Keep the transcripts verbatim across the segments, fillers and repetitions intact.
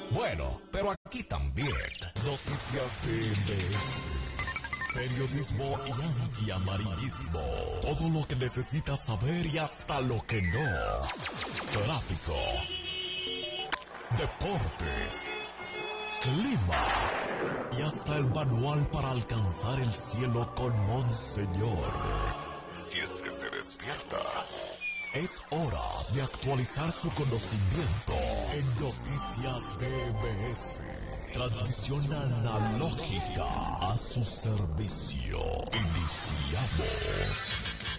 Bueno, pero aquí también. Noticias de M B S. Periodismo y antiamarillismo. Todo lo que necesitas saber y hasta lo que no. Tráfico. Deportes. Clima. Y hasta el manual para alcanzar el cielo con Monseñor. Si es que se despierta. Es hora de actualizar su conocimiento en Noticias de M B S. Transmisión analógica a su servicio. Iniciamos.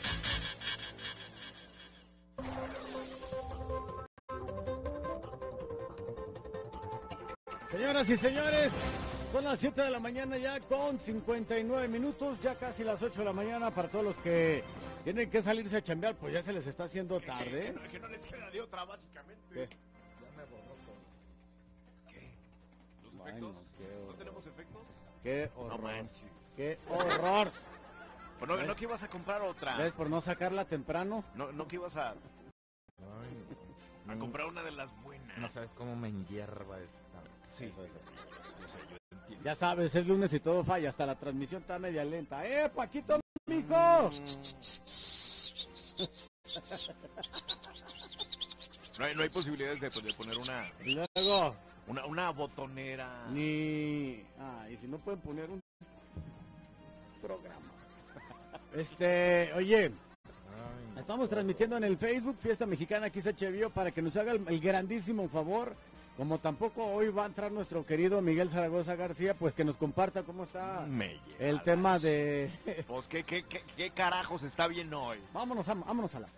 Señoras y señores, son las siete de la mañana ya con cincuenta y nueve minutos, ya casi las ocho de la mañana para todos los que tienen que salirse a chambear, pues ya se les está haciendo tarde. Que, que, que no les queda de otra, básicamente. ¿Qué? Ya me borró todo. ¿Qué? ¿Los Bueno, efectos? qué ¿No horror. tenemos efectos? ¡Qué horror! No manches. ¡Qué horror! Pues no, ¿Ves? no que ibas a comprar otra. ¿Ves? Por no sacarla temprano. No, no que ibas a, Ay, a no, comprar una de las buenas. no sabes cómo me enhierva esta. Sí, Eso, sí, eso. sí. Yo sé, yo entiendo. Ya sabes, es lunes y todo falla, hasta la transmisión está media lenta. ¡Eh, Paquito, mijo! No hay, no hay posibilidades de, pues, de poner una, Y luego, una, una botonera. ni... Ah, y si no pueden poner un programa. Este, oye, Ay, estamos transmitiendo en el Facebook Fiesta Mexicana X H B O para que nos haga el, el grandísimo favor. Como tampoco hoy va a entrar nuestro querido Miguel Zaragoza García, pues que nos comparta cómo está Me lleva el la- tema de... Pues qué, qué, qué, qué carajos está bien hoy. Vámonos, a, vámonos a la...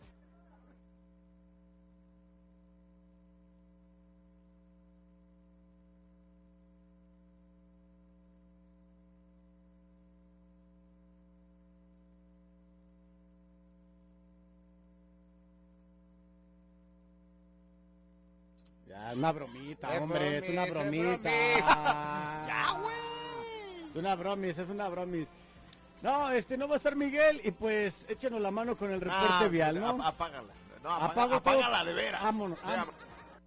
Ya, una bromita, Es hombre, es una bromis, es bromita. bromis. Ya, güey. Es una bromis, es una bromis. No, este, no va a estar Miguel y pues échenos la mano con el reporte Ah, vial, ¿no? ap- Apágala. No, apaga- Apago todo. apágala de veras. Vámonos, Mira, vámonos.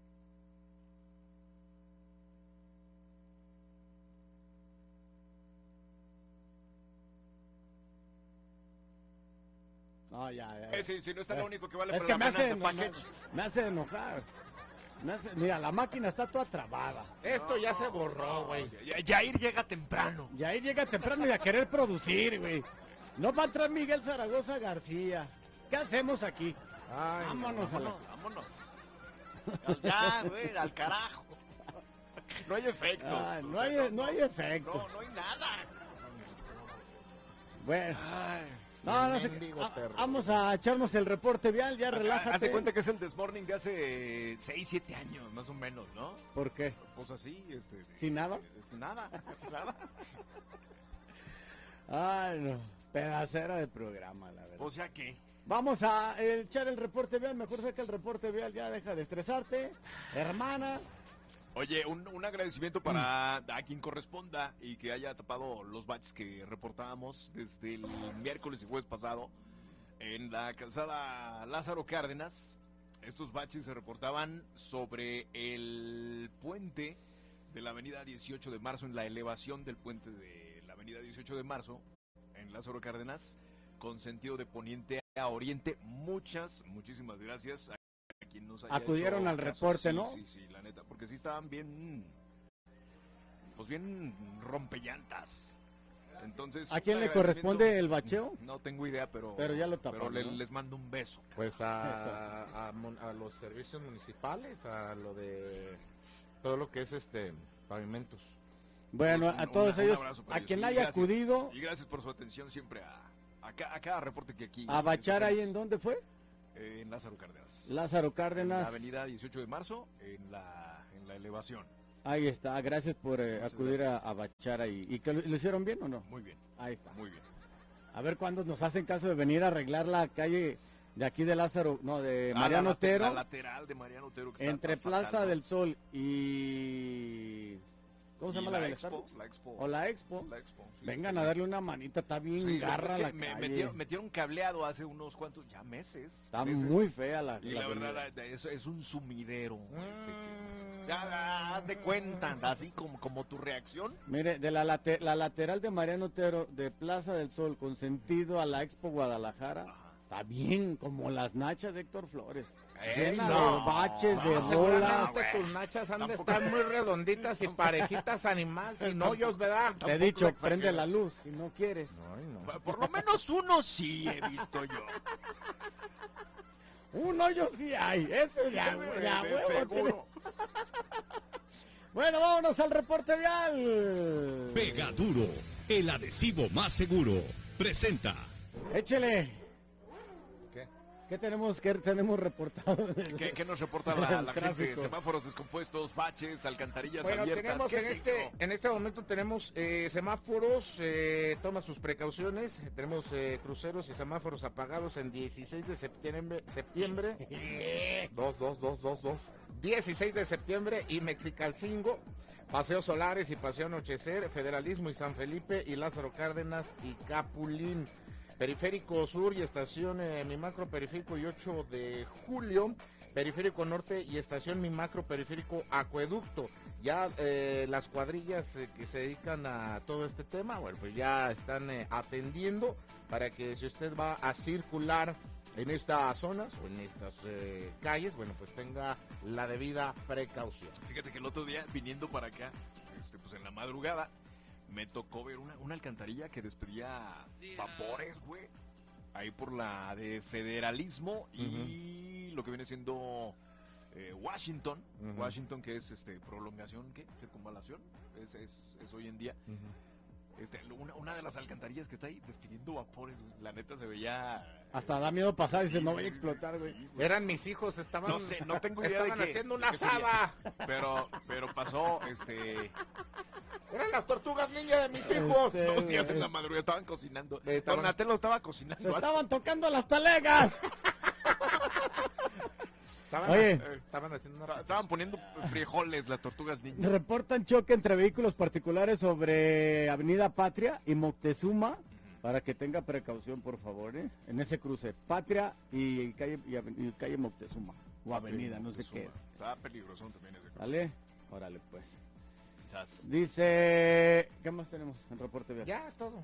No, ya, ya. eh, si, si no está Eh, lo único que vale es por que la me pena hace, de me, package. me hace enojar. Me hace- mira, la máquina está toda trabada. Esto ya se borró, güey. Ya- Yair llega temprano. Y ahí llega temprano y a querer producir, güey. No va a entrar Miguel Zaragoza García. ¿Qué hacemos aquí? Ay, Vámonos a la... Vámonos, vámonos. Al- Ya, güey, al carajo. No hay efectos. Ah, no O sea, hay- no hay efectos. No, no hay nada. Bueno, Ay. no, no sé. mendigo ah, terror. Vamos a echarnos el reporte vial, ya relájate. Haz de cuenta que es el Desmorning de hace seis, siete años, más o menos, ¿no? ¿Por qué? Pues así, este... ¿Sin nada? este, Nada, nada. Ay, no. Pedacera de programa, la verdad. O sea que... Vamos a echar el reporte vial. Mejor saca el reporte vial, ya deja de estresarte. Hermana. Oye, un, un agradecimiento para a quien corresponda y que haya tapado los baches que reportábamos desde el miércoles y jueves pasado en la calzada Lázaro Cárdenas. Estos baches se reportaban sobre el puente de la avenida dieciocho de marzo, en la elevación del puente de la avenida dieciocho de marzo, en Lázaro Cárdenas, con sentido de poniente a oriente. Muchas, muchísimas gracias a quien nos haya Acudieron hecho al caso. reporte, Sí, ¿no? Sí, sí, la neta, porque sí estaban bien, pues bien rompellantas. Entonces, ¿A quién un le agradecimiento. corresponde el bacheo? No tengo idea, pero Pero ya lo taparon, pero le- ¿no? les mando un beso. Pues a, a, mon- a los servicios municipales, a lo de todo lo que es este pavimentos. Bueno, Pues, a un- todos un- un ellos, abrazo para a ellos. quien Y haya gracias. acudido Y gracias por su atención siempre a, a, ca- a cada reporte que aquí. a bachar ahí, ¿en dónde fue? Eh, en Lázaro Cárdenas. Lázaro En Cárdenas. la avenida dieciocho de marzo, en la, en la elevación. Ahí está, gracias por eh, Muchas acudir a, gracias. a bachar ahí. ¿Y que lo, lo hicieron bien o no? Muy bien, Ahí está. muy bien. A ver cuándo nos hacen caso de venir a arreglar la calle de aquí de Lázaro, no, de Ah, Mariano la, late- Otero, la lateral de Mariano Otero. Que está entre fatal, Plaza ¿no? del Sol y... ¿Cómo se Y llama la, la del Expo, Starbucks? la Expo. O la Expo. La Expo, sí, Vengan sí. a darle una manita, está bien Sí, garra es que la me- calle. metieron, metieron cableado hace unos cuantos, ya meses. Está meses. muy fea la, Y la la verdad, avenida. la- es, es un sumidero. este, que- Ya, haz de cuenta, así como, como tu reacción. Mire, de la, late- la lateral de Mariano Otero, de Plaza del Sol, con sentido a la Expo Guadalajara, está bien, como las nachas de Héctor Flores. Ey, Llena no, de baches, no, de bolas. seguramente tus nachas han de Tampoco. estar muy redonditas y parejitas animal, sin hoyos, ¿verdad? Te he Tampoco dicho, exageres. prende la luz, si no quieres. Ay, no. Por lo menos uno sí he visto yo. Un hoyo sí hay, ese ya, De- ya de huevo tiene. seguro. Bueno, vámonos al reporte vial. Pega Duro, el adhesivo más seguro. Presenta. Échele. ¿Qué? ¿Qué tenemos, qué tenemos reportado? ¿Qué, qué nos reporta la, El la gente? tráfico. Semáforos descompuestos, baches, alcantarillas Bueno, abiertas. tenemos ¿Qué en es este, esto? en este momento tenemos eh, semáforos, eh, toma sus precauciones, tenemos eh, cruceros y semáforos apagados en dieciséis de septiembre, septiembre, dos, dos, dos, dos, dos, dieciséis de septiembre y Mexicalcingo, Paseo Solares y Paseo Anochecer, Federalismo y San Felipe y Lázaro Cárdenas y Capulín. Periférico Sur y Estación eh, Mi Macro Periférico y ocho de julio, Periférico Norte y Estación Mi Macro Periférico Acueducto. Ya eh, las cuadrillas eh, que se dedican a todo este tema, bueno, pues ya están eh, atendiendo para que si usted va a circular en estas zonas o en estas eh, calles, bueno, pues tenga la debida precaución. Fíjate que el otro día, viniendo para acá, este, pues en la madrugada, me tocó ver una, una alcantarilla que despedía vapores, güey. Ahí por la de Federalismo y lo que viene siendo eh, Washington. Ujú. Washington, que es este prolongación, ¿qué? Circunvalación. Es, es, es hoy en día. Este, una, una de las alcantarillas que está ahí despidiendo vapores, güey. La neta se veía... Hasta da miedo pasar y dice, Sí, no voy a sí, explotar, güey. sí, güey. Eran mis hijos, estaban, No sé, no tengo idea estaban de qué. haciendo una de qué sería. asada. Pero, pero pasó, este... Eran las tortugas ninja de mis hijos. Este, Dos días en la madrugada estaban cocinando. Eh, estaban- Donatello estaba cocinando. Se estaban tocando las talegas. Estaban, Oye. eh, estaban haciendo una... Estaban poniendo frijoles las tortugas ninja. Reportan choque entre vehículos particulares sobre Avenida Patria y Moctezuma, para que tenga precaución, por favor, ¿eh? En ese cruce, Patria y calle, y ave- y calle Moctezuma, o Avenida, no sé qué es. Está peligroso también ese cruce. ¿Sale? Órale, pues. Chas. Dice, ¿qué más tenemos en reporte vial? Ya, es todo.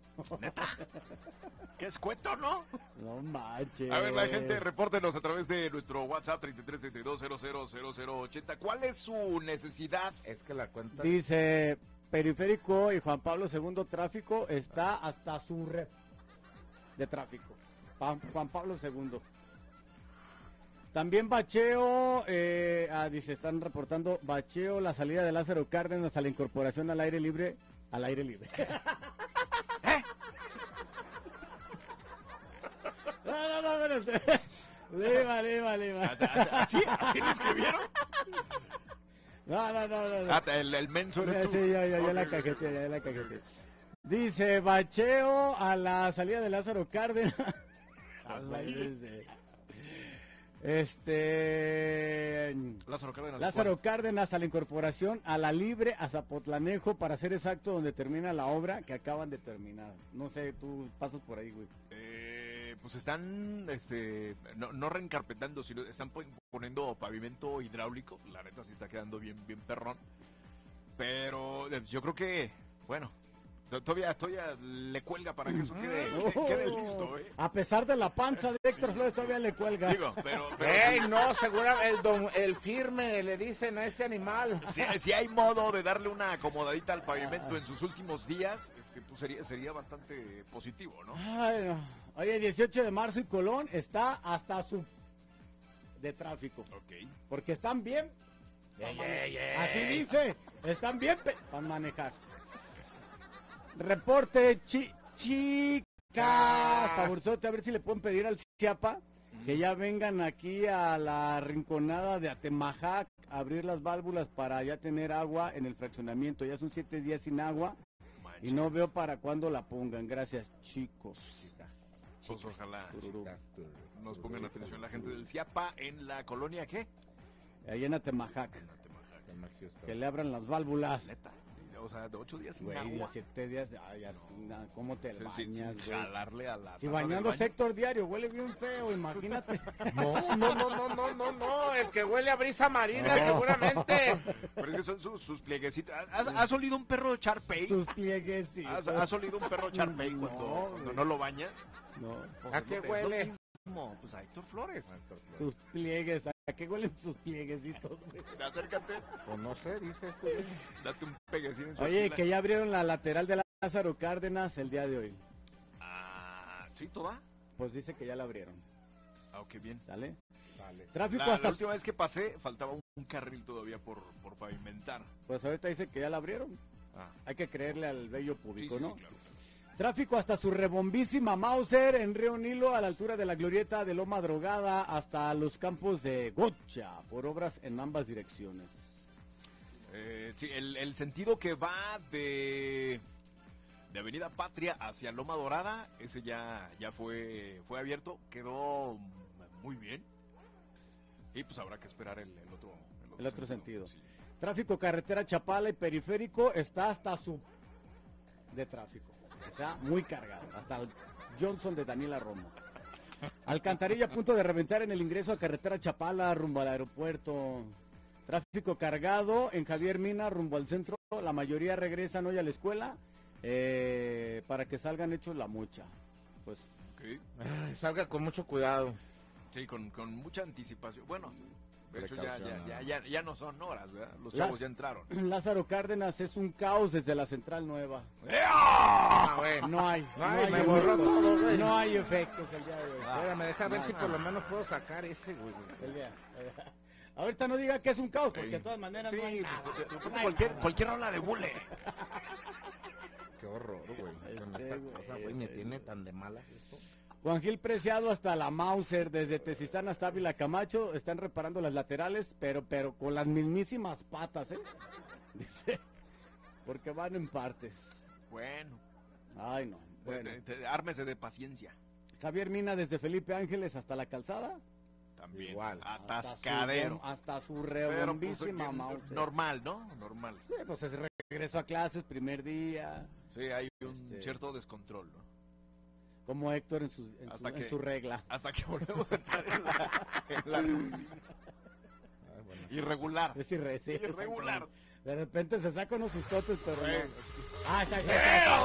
¿Qué es cuento, no? No manches. A ver, la gente, repórtenos a través de nuestro WhatsApp treinta y tres treinta y dos cero cero cero cero ochenta. ¿Cuál es su necesidad? Es que la cuenta... Dice, Periférico y Juan Pablo segundo tráfico está hasta su rep de tráfico. Pa- Juan Pablo segundo. También bacheo, eh, ah, dice, están reportando bacheo la salida de Lázaro Cárdenas a la incorporación al aire libre, al aire libre. No, no, no, pero se- Lima, lima, lima. ¿Así? ¿Así lo escribieron? No, no, no, no. no. Ah, el, el menso eres tú. Sí, ya, ya, ya la Ok, cajeté, ok. ya la cajeté. Dice, bacheo a la salida de Lázaro Cárdenas. Ala, dice. Este... Lázaro Cárdenas. Lázaro Cárdenas a la incorporación a la libre a Zapotlanejo, para ser exacto, donde termina la obra que acaban de terminar. No sé, tú pasas por ahí, güey. Eh, pues están, este, no, no reencarpetando, sino están pon- poniendo pavimento hidráulico. La neta sí está quedando bien, bien perrón. Pero eh, yo creo que, bueno, to- todavía, todavía le cuelga para que eso quede, que- quede listo, ¿eh? A pesar de la panza de Héctor Flores, todavía le cuelga. Digo, pero, pero ¡Ey, no! Segura, el, don, el firme le dicen a este animal. si, si hay modo de darle una acomodadita al pavimento en sus últimos días, este, pues sería, sería bastante positivo, ¿no? Ay, no. Oye, dieciocho de marzo y Colón está hasta su de tráfico. Ok. Porque están bien. Yeah, pa' yeah, mane- yeah. Así dice. Están bien para manejar. Reporte chi chicas. Favorzote, a ver si le pueden pedir al Chiapa que ya vengan aquí a la rinconada de Atemajac a abrir las válvulas para ya tener agua en el fraccionamiento. Ya son siete días sin agua y no veo para cuándo la pongan. Gracias, chicos. Pues ojalá Tururú. nos pongan atención la gente del Ciapa en la colonia, ¿qué? Allá en Atemajac. En Atemajac. Que le abran las válvulas. Neta. o sea, de ocho días sin Güey, agua. ya siete días, ah, ya, na- ¿cómo te Sí, bañas, sí, sin güey? jalarle a la Si taza del bañándose baño. Héctor diario, huele bien feo, imagínate. No, no, no, no, no, no, no, el que huele a brisa marina, No. seguramente. Pero es que son sus, sus plieguecitos. ¿Has, has olido un perro Charpey? Sus pliegues, sí. ¿Has, has olido un perro Charpey No, cuando, cuando güey. no lo baña? No, Pues ¿A es qué lo- es lo huele? mismo, pues a Héctor Flores. sus pliegues. ¿A qué huelen sus plieguecitos, güey? Acércate, Pues no sé, dice esto. güey. date un peguecín en su Oye, axila. que ya abrieron la lateral de Lázaro Cárdenas el día de hoy. Ah, ¿sí, toda? Pues dice que ya la abrieron, Ah, ok, bien. ¿sale? Vale. Tráfico La, la hasta... última vez que pasé, faltaba un, un carril todavía por, por pavimentar. Pues ahorita dice que ya la abrieron. Ah, Hay que creerle al bello sí, público, sí, ¿no? sí, claro. Tráfico hasta su rebombísima Mauser en Río Nilo a la altura de la glorieta de Loma Drogada hasta los campos de Gocha por obras en ambas direcciones. Eh, sí, el, el sentido que va de, de Avenida Patria hacia Loma Dorada, ese ya, ya fue, fue abierto, quedó muy bien. Y pues habrá que esperar el, el otro, El otro sentido. sí. Tráfico carretera Chapala y periférico está hasta su de tráfico. O sea, muy cargado. Hasta el Johnson de Daniela Romo. Alcantarilla a punto de reventar en el ingreso a carretera Chapala rumbo al aeropuerto. Tráfico cargado en Javier Mina rumbo al centro. La mayoría regresan hoy a la escuela eh, para que salgan hechos la mucha. Pues Ok. Ay, salga con mucho cuidado. Sí, con, con mucha anticipación. Bueno, de hecho ya, ya, Precaución. ya, ya, ya no son horas, ¿verdad? Los Las- chavos ya entraron. Lázaro Cárdenas es un caos desde la Central Nueva. Ah, güey. No hay. No hay, me efectos. borró todo, güey. No hay efectos el día de hoy. Espérame, deja ver no, si no. por lo menos puedo sacar ese, güey. El día. Ahorita no diga que es un caos, porque Ey. de todas maneras Sí, no hay te- nada. te- te- No ponte hay cualquier, nada. cualquier ola de bule. Qué horror, güey. Con Este, esta güey, cosa, güey, me este, tiene tan de malas esto. Juan Gil Preciado hasta la Mauser, desde Tezistán hasta Ávila Camacho, están reparando las laterales, pero pero con las mismísimas patas, ¿eh? Dice, porque van en partes. Bueno, Ay, no. Bueno, te- te- ármese de paciencia. Javier Mina desde Felipe Ángeles hasta la calzada. También. Igual. Atascadero. Hasta su, hasta su Pero, pues, rebombísima eh, Mauser. normal, ¿no? Normal. Sí, pues es regreso a clases, primer día, Sí, hay un Este- cierto descontrol, ¿no? como Héctor en su, en su, Hasta en que- su regla. Hasta que volvemos a entrar en la, en la rutina. Ay, bueno. Irregular. Es irre- sí, Irregular. exactamente. De repente se saca unos sustotes, pero Bueno, no. Ah, está, está, está,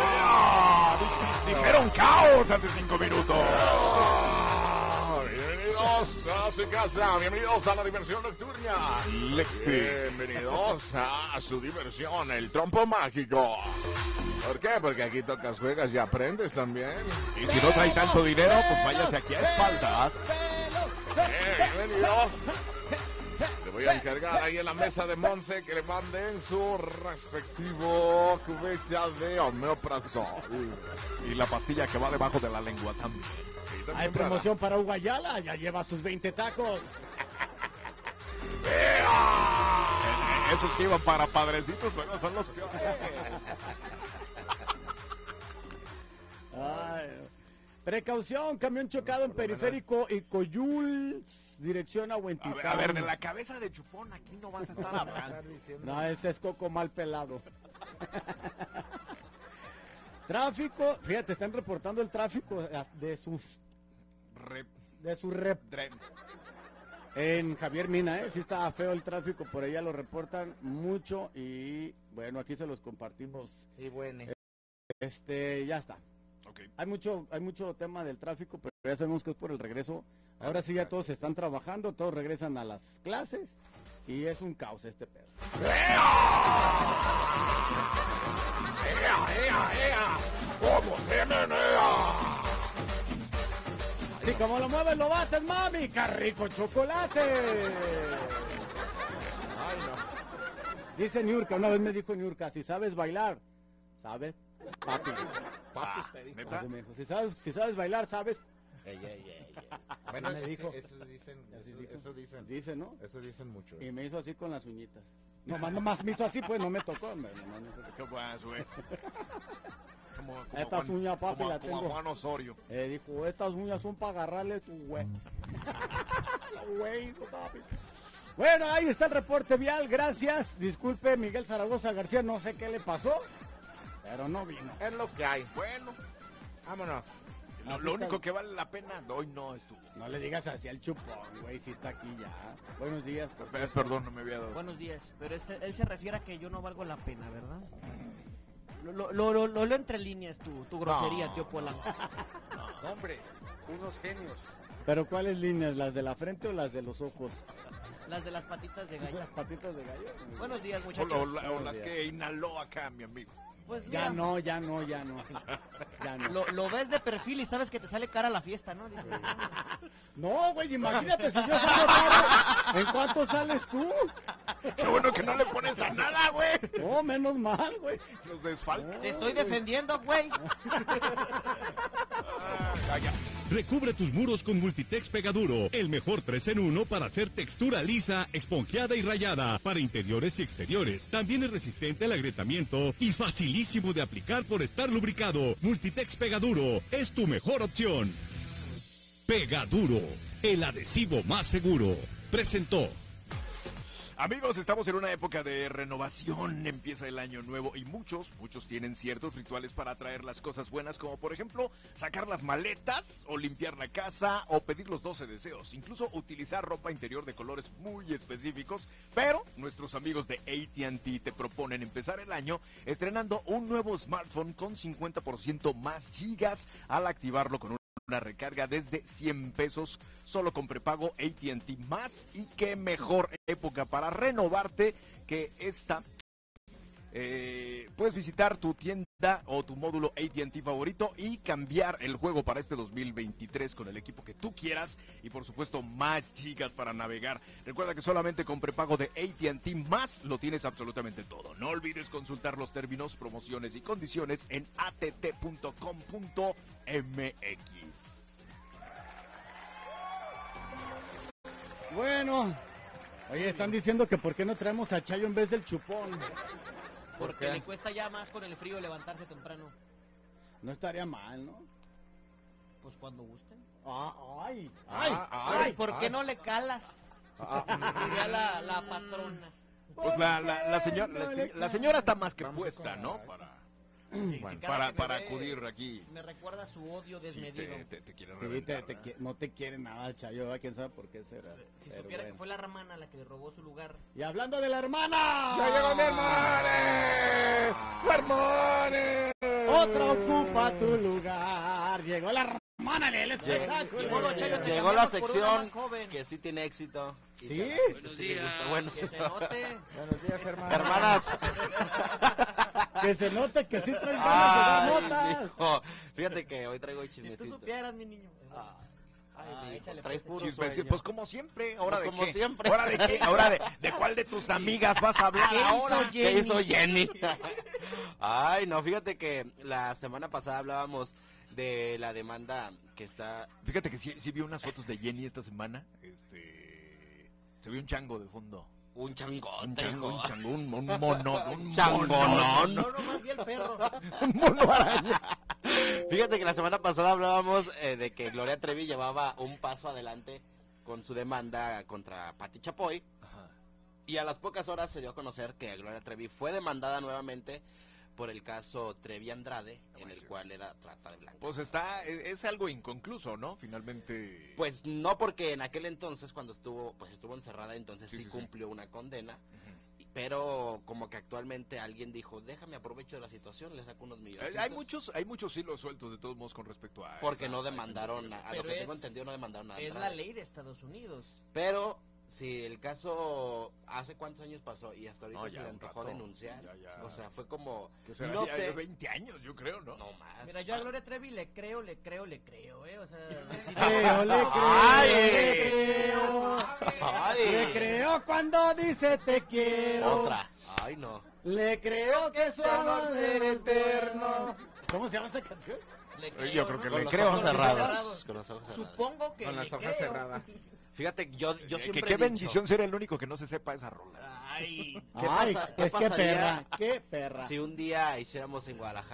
está. Dijeron caos hace cinco minutos. Bienvenidos a su casa, bienvenidos a la diversión nocturna. Bienvenidos a su diversión, el trompo mágico. ¿Por qué? Porque aquí tocas, juegas y aprendes también. Y si no trae tanto dinero, pues váyase aquí a espaldas. Eh, bienvenidos. Le voy a encargar ahí en la mesa de Monse que le manden su respectivo cubeta de omeprazol. Y la pastilla que va debajo de la lengua también. Y también Hay para- promoción para Hugo Ayala, ya lleva sus veinte tacos. Eh, Esos que iban para padrecitos, bueno, son los peores. Ay, precaución, camión chocado en periférico y Coyul, dirección a A Huentitán. ver, a ver, de la cabeza de Chupón aquí no vas a estar hablando. Estar diciendo- No, ese es Coco mal pelado. Tráfico, fíjate, están reportando el tráfico de sus Rep, de su rep drep. en Javier Mina, ¿eh? Sí está feo el tráfico, por allá lo reportan mucho y bueno, aquí se los compartimos. Y bueno. Este, ya está. Ok. Hay mucho, hay mucho tema del tráfico, pero ya sabemos que es por el regreso. Ahora sí ya todos están trabajando, todos regresan a las clases y es un caos este pedo. ¡Como se menea! Así como lo mueves, lo bates, mami. ¡Qué rico chocolate! Ay, no. Dice Niurka, una vez me dijo Niurka, si sabes bailar, ¿sabes? Papi. Ah, te ¿neta? Así me dijo, si sabes, si sabes bailar, ¿sabes? Ey, ey, ey, ey. Bueno, me ese- dijo. eso dicen, Así eso, dijo. eso dicen, Dice, ¿no? eso dicen mucho. Y me hizo así con las uñitas. Nomás, nomás me hizo así, pues no me tocó. me- nomás me hizo así. ¿Qué pasó, eh? Como, como Estas Juan- uñas, papi, como, la como a tengo. Juan Osorio. Eh, dijo, estas uñas son para agarrarle tu güey. Güey, papi. Bueno, ahí está el reporte vial, gracias. Disculpe, Miguel Zaragoza García, no sé qué le pasó, pero no vino. Es lo que hay. Bueno, Vámonos. lo, Así lo está. único que vale la pena hoy no estuvo. No le digas así al chupón, güey, si está aquí ya. Buenos días, por Eh, cierto. Perdón, no me había dado. Buenos días, pero ese- él se refiere a que yo no valgo la pena, ¿verdad? Lo, lo, lo, lo, lo leo entre líneas tu, tu grosería, No, tío Polanco. Hombre, unos genios. Pero ¿cuáles líneas? ¿Las de la frente o las de los ojos? Las de las patitas de gallo. Las patitas de gallo. Buenos días, O, muchachos. lo- la- o Buenos las días. que inhaló acá, mi amigo. Pues Ya mira, no, ya no, ya no. Ya no. lo, lo ves de perfil y sabes que te sale cara la fiesta, ¿no? Dices, No, güey, imagínate si yo salgo tarde. ¿En cuánto sales tú? Qué bueno que no le pones a nada, güey. No, menos mal, güey. Nos desfalta. te estoy defendiendo, güey. Ah, ya. Recubre tus muros con Multitex Pegaduro, el mejor tres en uno para hacer textura lisa, esponjeada y rayada, para interiores y exteriores. También es resistente al agrietamiento y facilísimo de aplicar por estar lubricado. Multitex Pegaduro es tu mejor opción. Pegaduro, el adhesivo más seguro. Presentó. Amigos, estamos en una época de renovación, empieza el año nuevo y muchos, muchos tienen ciertos rituales para atraer las cosas buenas, como por ejemplo sacar las maletas o limpiar la casa o pedir los doce deseos, incluso utilizar ropa interior de colores muy específicos, pero nuestros amigos de A T and T te proponen empezar el año estrenando un nuevo smartphone con cincuenta por ciento más gigas al activarlo con un una recarga desde cien pesos solo con prepago A T and T más, y qué mejor época para renovarte que esta. Eh, puedes visitar tu tienda o tu módulo A T and T favorito y cambiar el juego para este dos mil veintitrés con el equipo que tú quieras y por supuesto más gigas para navegar. Recuerda que solamente con prepago de A T and T más lo tienes absolutamente todo. No olvides consultar los términos, promociones y condiciones en a t t punto com punto m x. Bueno, oye, están diciendo que por qué no traemos a Chayo en vez del chupón. Porque qué? le cuesta ya más con el frío levantarse temprano. No estaría mal, ¿no? Pues cuando gusten. Ah, ay, ay, Ah, ay. Ay, ¿por qué no le calas? Diría la, la patrona. Pues la, la, la, señora, la, la señora está más que Vamos puesta, con ¿no? la- Para, Sí, Bueno, sí, cada para, que me para ve, acudir aquí. Me recuerda su odio Sí, desmedido. te, te, te quiere Sí, te, reventar, te ¿verdad? qui- no te quiere nada, Chayo, ¿verdad? ¿Quién sabe por qué será? Si Pero supiera que bueno. fue la hermana la que le robó su lugar. Y hablando de la hermana. ¡Ya llegó mi hermana! ¡La hermana! Otra ocupa tu lugar. Llegó la hermana del espectáculo. Llegó Don Chayo, te Llegó la cambiamos por una sección más joven. que sí tiene éxito. Y ¿Sí? que- Buenos días. Bueno, Que se note. Buenos días, hermana. hermanas. Que se note que sí traes ganas de dar Ay, notas. mijo. Fíjate que hoy traigo Si tú chismecito. supieras, mi niño. Ah, Ay, ay, mijo, échale, traes pues, puro Chismecito, sueño. pues como siempre, ahora Pues de como qué, siempre. ahora de qué, ahora de, de cuál de tus amigas vas a hablar ¿Qué hizo ahora. Jenny? ¿Qué hizo Jenny? Ay, no, fíjate que la semana pasada hablábamos de la demanda que está... Fíjate que sí, sí vi unas fotos de Jenny esta semana, este, se vio un chango de fondo. Un changote, Un chango, un hijo. chango, un, un mono, un Changonón. No, no, más bien el perro. un mono araña. Fíjate que la semana pasada hablábamos eh, de que Gloria Trevi llevaba un paso adelante con su demanda contra Pati Chapoy. Ajá. Y a las pocas horas se dio a conocer que Gloria Trevi fue demandada nuevamente por el caso Trevi Andrade, No en el manches. cual era trata de blancas. Pues está, es, es algo inconcluso, ¿no? Finalmente. Pues no, porque en aquel entonces, cuando estuvo, pues estuvo encerrada, entonces Sí, sí, sí, sí. cumplió una condena. Ujú. Pero como que actualmente alguien dijo, déjame aprovecho de la situación, le saco unos millones. Eh, Hay muchos, hay muchos hilos sueltos de todos modos con respecto a. Porque esa- no a esa demandaron, a, investigación. a lo Pero que tengo es- entendido, no demandaron a Es Andrade. la ley de Estados Unidos. Pero si el caso, ¿hace cuántos años pasó? Y hasta ahorita No, se ya le un antojó rato. denunciar. Ya, ya. O sea, fue como, Que será no ya sé. de veinte años, yo creo, ¿no? No más. Mira, yo a Gloria Trevi le creo, le creo, le creo, ¿eh? O sea, si Creo, le creo, Ay. le creo. Ay. Le creo cuando dice te quiero. Otra. Ay, no. Le creo que su amor será eterno. ¿Cómo se llama esa canción? le Eh, yo creo que ¿no? le Con los creo. ojos Con los ojos cerrados. cerrados. Con los ojos cerrados. Supongo que Con le las hojas creo. cerradas. Fíjate, yo, yo Que- siempre que qué he dicho, bendición ser el único que no se sepa esa rola. Ay, ¿Qué Ay, pasa- qué pues qué pasaría perra, qué perra. si un día hiciéramos en Guadalajara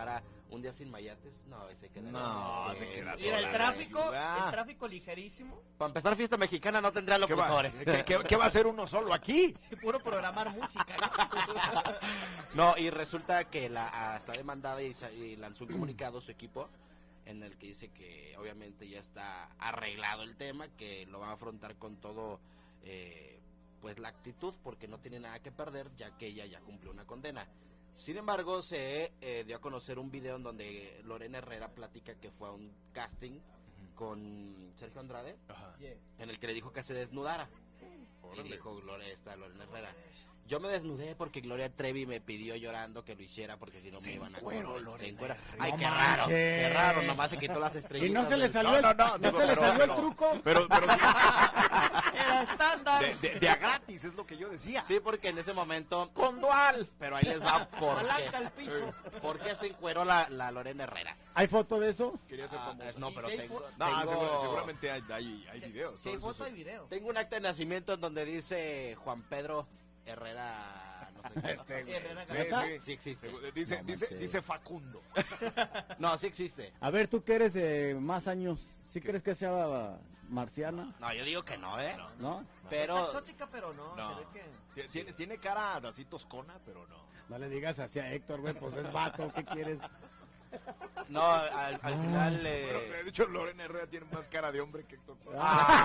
Un día sin mayates, no, ese queda. No, se queda Mira, el sola tráfico, la ciudad. el tráfico ligerísimo. Para empezar fiesta mexicana no tendría ¿Qué va, locutores. ¿Qué, qué, qué va a hacer uno solo aquí? Puro programar música. No, y resulta que la ah, está demandada y, sa- y lanzó un comunicado su equipo en el que dice que obviamente ya está arreglado el tema, que lo va a afrontar con todo, eh, pues la actitud, porque no tiene nada que perder, ya que ella ya cumplió una condena. Sin embargo, se eh, dio a conocer un video en donde Lorena Herrera platica que fue a un casting con Sergio Andrade, en el que le dijo que se desnudara. Y dijo Gloria, esta Lorena Herrera, yo me desnudé porque Gloria Trevi me pidió llorando que lo hiciera porque si no me iban a correr. Se encuera. Ay, No qué raro, qué manches. raro, nomás se quitó las estrellitas. Y no se le del- salió, No, el, no, no, no digo, se le pero- salió el pero- truco. Pero, pero Era estándar. de, de, de a gratis es lo que yo decía. Sí, porque en ese momento, Con dual. pero ahí les va por Palanca qué. al piso. ¿Por qué se encueró la, la Lorena Herrera? ¿Hay foto de eso? Quería ser Ah, famoso. no, pero Y si hay tengo, fo- No, tengo- seguro- seguramente hay, hay, hay Sí, videos. sí, hay todo foto eso. y video. tengo un acta de nacimiento en donde dice Juan Pedro Herrera, no sé qué. Este, güey. Herrera Sí, ¿Neta? sí. Sí existe. Seguro- Dice, No dice, manches. dice Facundo. No, sí existe. A ver, tú que eres de más años, ¿sí crees que sea marciana? No, yo digo que no, ¿eh? ¿No? Está Pero exótica, pero no. No. Se ve que... Tie- Tiene, tiene cara así toscona, pero no. No le digas así a Héctor, güey, pues es vato, ¿qué quieres? no, al, al final Pero, eh, de hecho, Lorena Herrera tiene más cara de hombre que Héctor Suárez.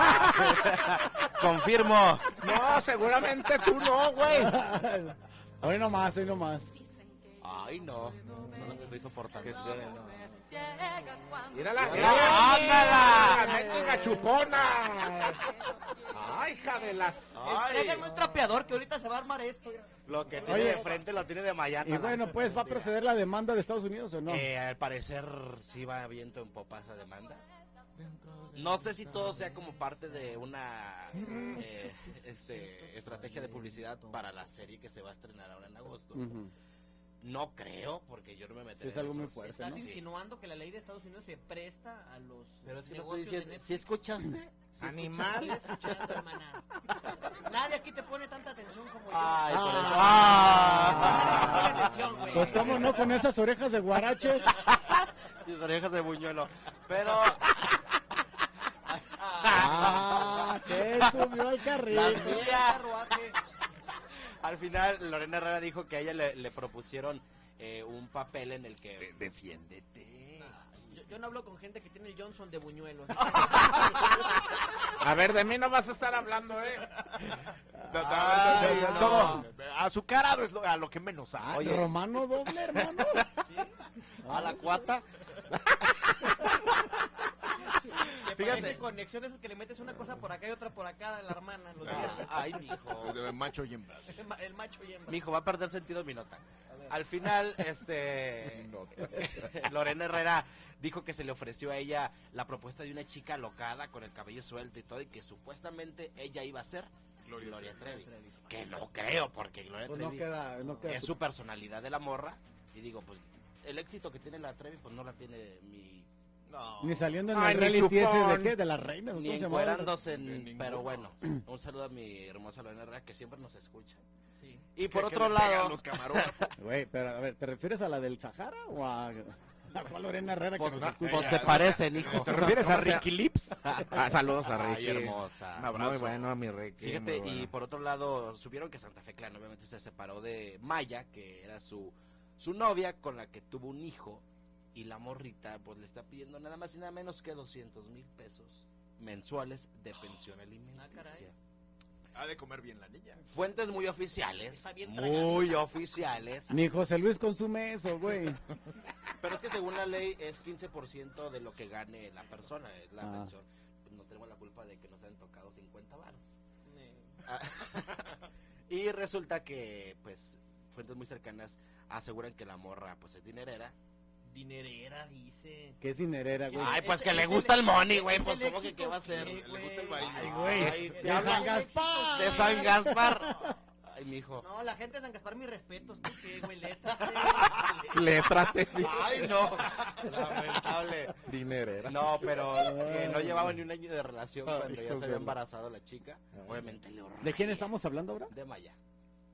confirmo. No, seguramente tú no, güey. Hoy nomás, hoy nomás. Ay, no. No los estoy soportando. Mírala. ¡Mírala! ¡Ándala! ¡Métega chupona! ¡Ay, hija de la... Ay, Tráiganme un trapeador que ahorita se va a armar esto. lo que tiene Oye, de frente lo tiene de Mayata. Y bueno, pues, ¿va a proceder la demanda de Estados Unidos o no? Eh, al parecer sí va viento en popa esa demanda. No sé si todo sea como parte de una eh, este, estrategia de publicidad para la serie que se va a estrenar ahora en agosto. Ujú. No creo, porque yo no me meteré Sí, es en algo muy esos- fuerte, Estás ¿no? Sí. insinuando que la ley de Estados Unidos se presta a los Pero es que no estoy negocios diciendo, de ¿sí Netflix. escuchaste? ¿Sí Animal. Estoy escuchando, hermana. Nadie aquí te pone tanta atención como yo. Ay, por eso- Nadie te pone ¡Ah! atención, güey. Pues, ¿cómo no? Con esas orejas de guarache. Tus orejas de buñuelo. Pero Ah, se subió al carril. Las Todo el mías. carruaje. al final Lorena Herrera dijo que a ella le, le propusieron eh, un papel en el que... Defiéndete. Yo, yo no hablo con gente que tiene el Johnson de buñuelos. A ver, de mí no vas a estar hablando, ¿eh? Ay, no. todo. Azucarado es lo, a lo que menos Ah, hay. Oye. Romano doble, hermano. A la cuata. Que Fíjate. parece conexión de esas que le metes una cosa por acá y otra por acá de la hermana. Los Ah, viernes. Ay, mijo. De macho y hembras. El ma- el macho y hembra. Mijo, va a perder sentido mi nota. Al final, este... Lorena Herrera dijo que se le ofreció a ella la propuesta de una chica alocada con el cabello suelto y todo, y que supuestamente ella iba a ser Gloria Gloria, Trevi. Trevi. Que no creo, porque Gloria Pues no Trevi queda, no queda. es su- su personalidad de la morra. Y digo, pues, el éxito que tiene la Trevi, pues no la tiene mi... No. Ni saliendo en Ay, el ni reality ese de chupón. qué, de las reinas. Ni ¿cómo se llama? encuerándose, en- De ninguno. pero bueno, un saludo a mi hermosa Lorena Herrera, que siempre nos escucha. Sí. Y por Que- otro que le pegan lado... los camarógrafos. Güey, pero a ver, ¿te refieres a la del Sahara o a, a cuál Lorena Herrera que Pues, nos escucha? pues se parecen, hijo. ¿Te refieres a ¿Cómo se- Ricky Lips? Ah, saludos a Ay, Ricky. hermosa. Un abrazo. Muy bueno a mi Ricky. Fíjate, muy bueno. y por otro lado, supieron que Santa Fe Clan obviamente se separó de Maya, que era su, su novia con la que tuvo un hijo, y la morrita pues le está pidiendo nada más y nada menos que doscientos mil pesos mensuales de pensión alimenticia. Ah, caray. Ha de comer bien la niña. Fuentes muy oficiales, Está bien muy oficiales, Ni José Luis consume eso, güey. pero es que según la ley es quince por ciento de lo que gane la persona, es la Ah. pensión. Pues no tenemos la culpa de que nos hayan tocado cincuenta varos. Eh, Ah, y resulta que, pues, fuentes muy cercanas aseguran que la morra, pues, es dinerera. Dinerera, dice. ¿Qué es dinerera, güey? Ay, pues Es- que es le el- gusta el money, es güey, el pues, ¿cómo que éxito qué va a hacer? que, Le gusta el güey. baile. Ay, güey. Ay, de te habla San el Gaspar. De San Gaspar. Ay, mijo. No, la gente de San Gaspar, mis respetos. ¿Tú qué, güey? Létrate. Létrate. Ay, no. Lamentable. Dinerera. No, pero que no llevaba ni un año de relación Ay, cuando ya hijos se de había la- embarazado la chica. Obviamente le horror. ¿De quién estamos hablando ahora? De Maya.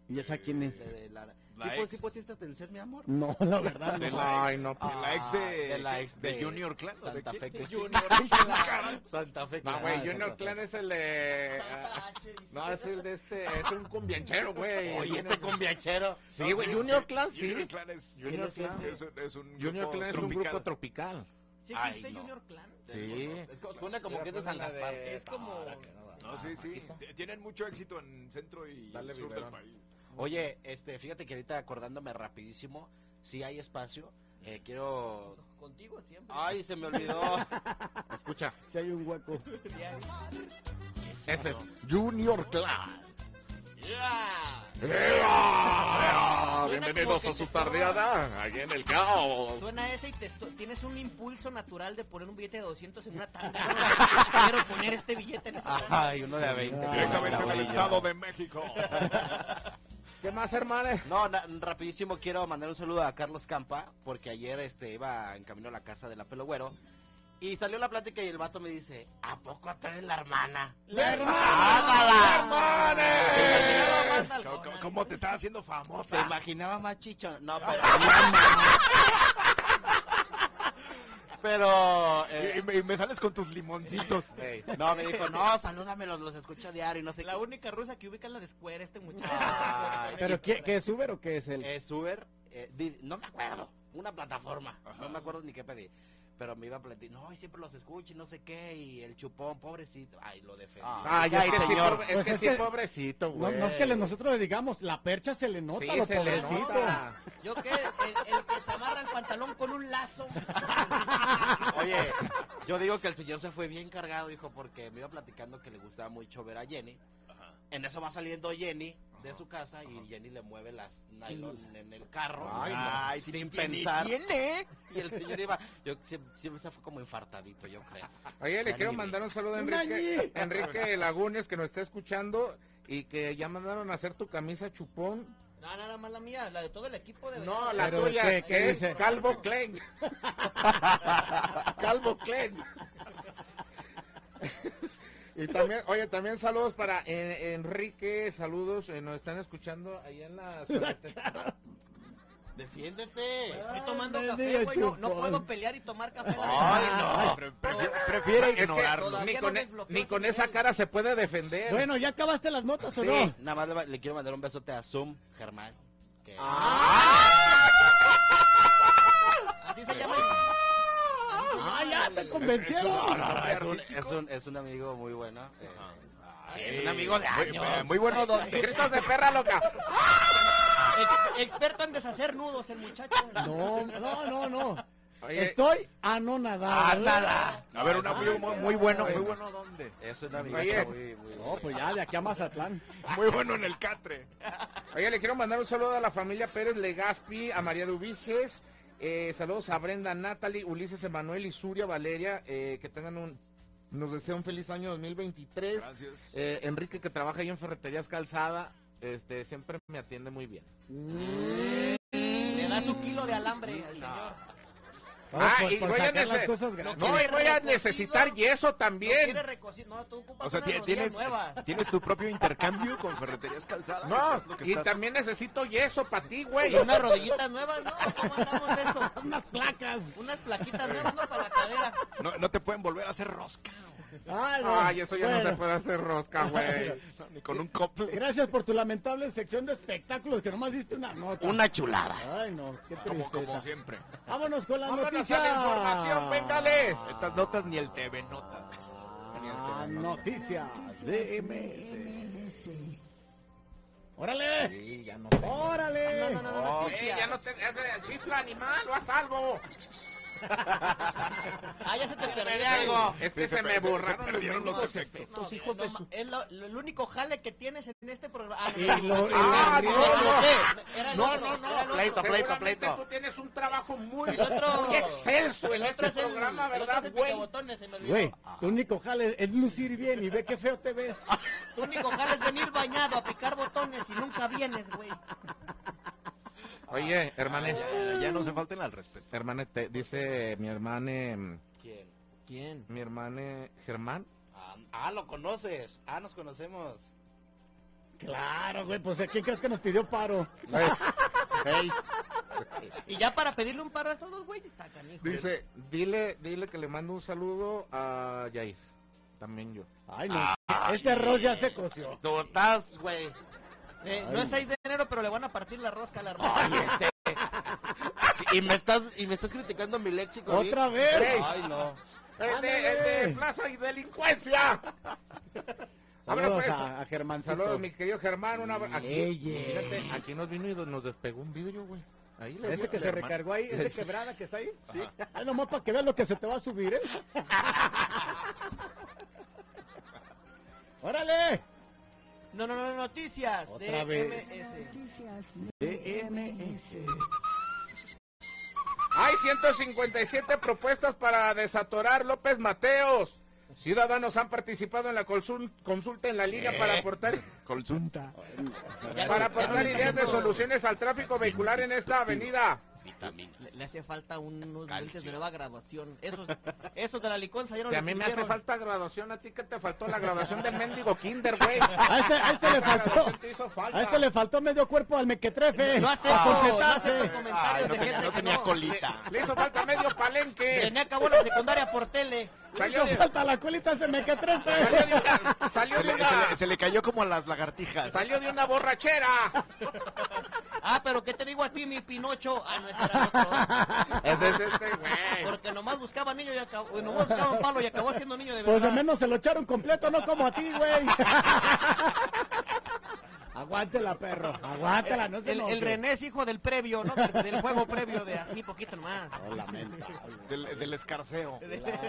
¿Y esa quién es? De, de la, La ¿Sí, pues, ex. ¿Sí pusiste atención, mi amor? No, la verdad De no. la Ay, ex- no. de la ex de, Ah, de la ex de de Junior Clan. ¿o de Santa quién? Fe De Clan. Junior Clan. Santa Fe. No, Clan. güey, Ah, Junior Santa Fe. Clan es el de... ah, no, es el de este, es un cumbianchero, güey. Oye, este cumbiachero. Sí, güey, Junior Clan, sí. Junior Clan es, Junior es- Clan. es, un- es un Junior grupo Clan es un tropical. grupo tropical. ¿Sí Ay, existe no. Junior Clan? Sí. Es como- suena como que es de San Gaspar. Es como... No, sí, sí. T- Tienen mucho éxito en centro y Dale, sur biberón. del país. Oye, este, fíjate que ahorita acordándome rapidísimo, si hay espacio, eh, quiero... Contigo siempre. Ay, se me olvidó. Escucha, Si hay un hueco. ese es Junior Clan. Suena Bienvenidos como a que su te tardeada, aquí en el caos. Suena ese y te esto- tienes un impulso natural de poner un billete de doscientos en una tanga. Quiero poner este billete en esa tanga. Ay, uno de a veinte. Ah, Directamente la del olla. Estado de México. ¿Qué más, hermanos? No, na- rapidísimo quiero mandar un saludo a Carlos Campa, porque ayer este iba en camino a la casa de la Pelo Güero, y salió la plática y el vato me dice, ¿a poco tú eres la hermana? ¡La ¡Ándala! Se imaginaba más ¿Cómo, nalgona. cómo- cómo te estás haciendo Se famosa? imaginaba más chicho. No, pero... pero... eh, Y, y me, y me sales con tus limoncitos. ey, no, me dijo, no, salúdamelos, los escucho a diario y no sé La qué. única rusa que ubica en la de Square, este muchacho. Ay, ¿Pero qué, qué es Uber o qué es él? Es Uber, eh, di- no me acuerdo, una plataforma, no me acuerdo ni qué pedí. Pero me iba a platicar, no, y siempre los escucho y no sé qué, y el chupón, pobrecito. Ay, lo defendí. Ay, Ay, es que sí, señor. pobre- es Pues que es sí, que- pobrecito, No, güey. no es que le- nosotros le digamos, la percha se le nota, Sí, lo se le pobrecito. nota. Yo que el, el que se amarra el pantalón con un lazo. Oye, yo digo que el señor se fue bien cargado, hijo, porque me iba platicando que le gustaba mucho ver a Jenny. En eso va saliendo Jenny de su casa y Jenny le mueve las nylon en el carro. Ay, no. Ay, sin pensar. Y el señor iba, yo siempre, siempre se fue como infartadito, yo creo. Oye, le Ya quiero ni mandar un saludo a Un Enrique, añi. Enrique Lagunes, que nos está escuchando y que ya mandaron a hacer tu camisa chupón. No, nada más la mía, la de todo el equipo de No, la Pero, tuya, ¿qué- qué que es dice? Calvo Klein. Calvo Klein. Y también, oye, también saludos para eh, Enrique, saludos, eh, nos están escuchando allá en la... Defiéndete. Estoy tomando Ay, café, mendigo güey. No, no chupón. puedo pelear y tomar café. Ay, no. Pre- prefi- prefiere Es que ignorarlo. todavía ni no con, e- desbloqueo ni con ese esa nivel. cara se puede defender. Bueno, ¿ya acabaste las notas o Sí, no? nada más le, le quiero mandar un besote a Zoom, Germán. Que... Así se llama. Ah, ya te convencieron. Es- es un- No, no, es, un, artístico. es, un, es un amigo muy bueno. eh, sí, es un amigo de Muy, años. muy bueno, ¿dónde? Gritos de perra loca. Ex- experto en deshacer nudos, el muchacho. No, no, no, no. Oye, Estoy anonadado. ¡Ándala! A ver, un amigo muy, muy bueno, muy bueno, ¿dónde? Es un amigo Oye. muy, muy No, bueno. pues ya, de aquí a Mazatlán. Muy bueno en el catre. Oye, le quiero mandar un saludo a la familia Pérez Legaspi, a María Dubiges, eh, saludos a Brenda, Natalie, Ulises, Emanuel y Suria Valeria, eh, que tengan un, nos deseo un feliz año dos mil veintitrés. Gracias. Eh, Enrique, que trabaja ahí en Ferreterías Calzada, este, siempre me atiende muy bien. Le da su kilo de alambre al señor. Vamos Ah, por, y por voy a sacar las nece- cosas grandes. No, y voy a necesitar yeso No también. quiere recocido. No, tú ocupas O sea, unas ti- rodillas tienes, nuevas. tienes tu propio intercambio con Ferreterías Calzadas. No, Es lo que y estás- también necesito yeso para ti, güey. Y unas rodillitas nuevas, ¿no? ¿Cómo andamos eso? Unas placas. Unas plaquitas nuevas, ¿no? Para la cadera. No, no te pueden volver a hacer rosca. Ay, no. Ay, eso ya no Bueno, se puede hacer rosca, güey. Ni con un cople. Gracias por tu lamentable sección de espectáculos, que nomás diste una nota. Una chulada. Ay, no, qué Como, tristeza. como siempre. Vámonos con las Vámonos noticias. a la información, véngale. Estas notas ni el T V Notas. Ah, noticias de M S. ¡Órale! Sí, ya no. ¡Órale! No, no, no, no, Eh, noticias. ya no te ese chifla animal, lo haz algo. Ah, ya se te perdió algo. Es que Sí, se, se me pe- se- se borraron los perdieron los mendigos efectos. efectos, No, hijos no, de ma- su... es lo- lo- el único jale que tienes en este programa. Ah, Y no, lo- y Ah, lo- no, no. Era el No, otro, no, era no. el otro. Pleito, pleito, Seguramente pleito. tú tienes un trabajo muy, El otro- muy excelso en el otro este es el- programa, el otro ¿verdad, es el güey? picabotones, se me olvidó. Güey, tu único jale es lucir bien y ve qué feo te ves. Tu único jale es venir bañado a picar botones y nunca vienes, güey. Oye, hermane, Ya, ya no se falten al respeto. hermane, te dice mi hermane, ¿Quién? ¿Quién? mi hermane Germán. Ah, ah, lo conoces. Ah, nos conocemos. Claro, güey, pues ¿a quién crees que nos pidió paro? Ey. Y ya para pedirle un paro a estos dos güeyes, está canijo. Dice, dile, dile que le mando un saludo a Jair. También yo. Ay, no. Este arroz ya se coció. Tú estás, güey. Eh, no es seis de enero, pero le van a partir la rosca a la hermana. Y me estás, y me estás criticando mi léxico. ¿sí? ¿Otra vez? Ey. Ay, no. ¡El de, el de Plaza y Delincuencia! Saludos pues, a, a Germancito. Saludos, mi querido Germán. Una... Aquí, Eye. fíjate, aquí nos vino y nos despegó un vidrio, güey. Ahí le Ese que le- se recargó ahí, ese quebrada que está ahí. Sí. Ay, nomás para que veas lo que se te va a subir, ¿eh? ¡Órale! No, no, no, noticias Otra de vez. M S. Noticias D M S. Hay ciento cincuenta y siete propuestas para desatorar López Mateos. Ciudadanos han participado en la consul- consulta en la línea para aportar Consulta. para aportar ideas de soluciones al tráfico vehicular en esta avenida. Vitaminas. Le, le hace falta unos Calcio. lentes de nueva graduación. Esos, esos de la liconza ya no Si a les mí me hace sirvieron. falta graduación, a ti que te faltó la graduación del mendigo kinder, güey. A este, a este le Esa faltó. graduación te hizo falta. A este le faltó medio cuerpo al mequetrefe. No acepto, Para no completarse. acepto comentarios Ay, no de tenía, gente no que tenía no. colita. Le hizo falta medio palenque. René acabó la secundaria por tele. Salió Hizo de, falta la colita ese mequetrefe. salió de una, salió Se de le, se una, le- se le cayó como a las lagartijas. salió de una borrachera. Ah, pero ¿qué te digo a ti, mi Pinocho? Ah, no, ese era otro. Ese es este, güey. Porque nomás buscaba niño y acabó, nomás buscaba un palo y acabó siendo niño de Pues verdad. al menos se lo echaron completo, no como a ti, güey. Aguántela, perro. Aguántela, no se el, enoje. el René es hijo del previo, ¿no? Del, del juego previo de así poquito nomás. Oh, lamentable. Del, del escarceo.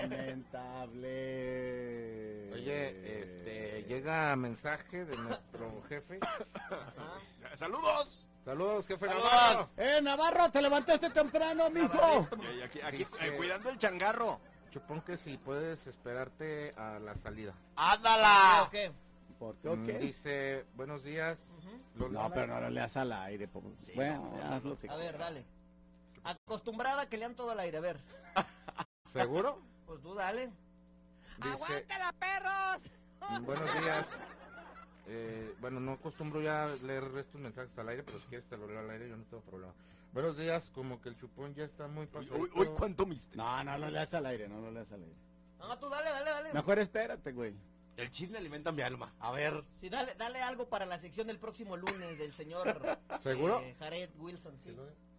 Lamentable. Oye, este, llega mensaje de nuestro jefe. ¡Saludos! Saludos, jefe Saludos. Navarro. Eh, Navarro, te levantaste temprano, mijo. Y aquí, aquí, Dice- eh, cuidando el changarro. Chupón que si puedes esperarte a la salida. ¡Ándala! ¿O qué? ¿Por qué o Mm, qué? Dice, buenos días. Los- No, pero no lo leas al aire. po- Bueno, haz lo que A ver, dale. Acostumbrada a que lean todo al aire, a ver. ¿Seguro? Pues tú dale. Dice, mm, buenos días. Eh, bueno, no acostumbro ya leer estos mensajes al aire, pero si quieres te lo leo al aire, yo no tengo problema. Buenos días, como que el chupón ya está muy Uy, pasado. uy, uy, ¿cuánto miste? No, no lo leas al aire, no lo leas al aire. No, tú dale, dale, dale. Mejor espérate, güey. El chisme alimenta mi alma. A ver. Sí, dale, dale algo para la sección del próximo lunes del señor ¿Seguro? eh, Jared Wilson. Sí.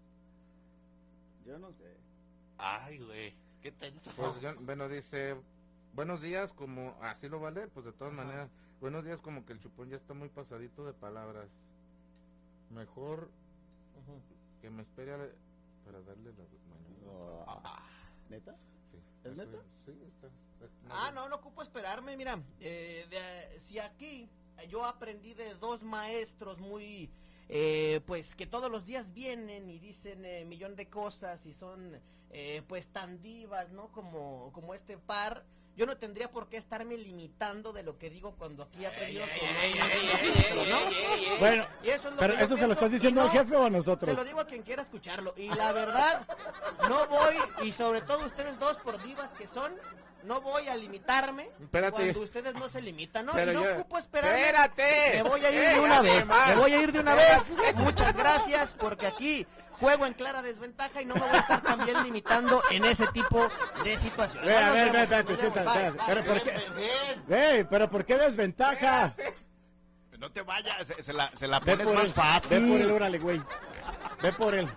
Yo no sé. Ay, güey. Qué tenso. Pues yo- bueno, dice, buenos días, como, así lo va a leer, pues de todas maneras, buenos días, como que el chupón ya está muy pasadito de palabras. Mejor Ujú. que me espere a- para darle las... Bueno, Oh, ¿Neta? sí. ¿Es Eso- neta? Sí, está. está- Ah, no, no ocupo esperarme, mira, eh, de- si aquí eh, yo aprendí de dos maestros muy, eh, pues que todos los días vienen y dicen eh, millón de cosas y son, eh, pues tan divas, ¿no? Como, como este par, yo no tendría por qué estarme limitando de lo que digo cuando aquí he aprendido con ey, los ey, maestros, ey, ¿no? ey, ey, ey. Bueno, Y eso es lo pero que yo eso se lo pienso, estás y diciendo al no- jefe o a Se nosotros. lo digo a quien quiera escucharlo. Y la verdad, no voy, y sobre todo ustedes dos, por divas que son, no voy a limitarme Espérate. cuando ustedes no se limitan, ¿no? Pero y no ya- ocupo esperar. ¡Espérate! Me voy a ir de ¡Espérate, una vez. man! Me voy a ir de una vez. Muchas gracias, porque aquí juego en clara desventaja y no me voy a estar también limitando en ese tipo de situaciones. Ve, a Nos ver, vemos, ve, ve, nos te vemos. sientas, Bye, espérate, bye. pero ¿por qué? Bien. Güey, pero ¿por qué desventaja? No te vayas, se, se la, se la Ve pones por más él, fácil. ve por él, órale, güey. Ve por él.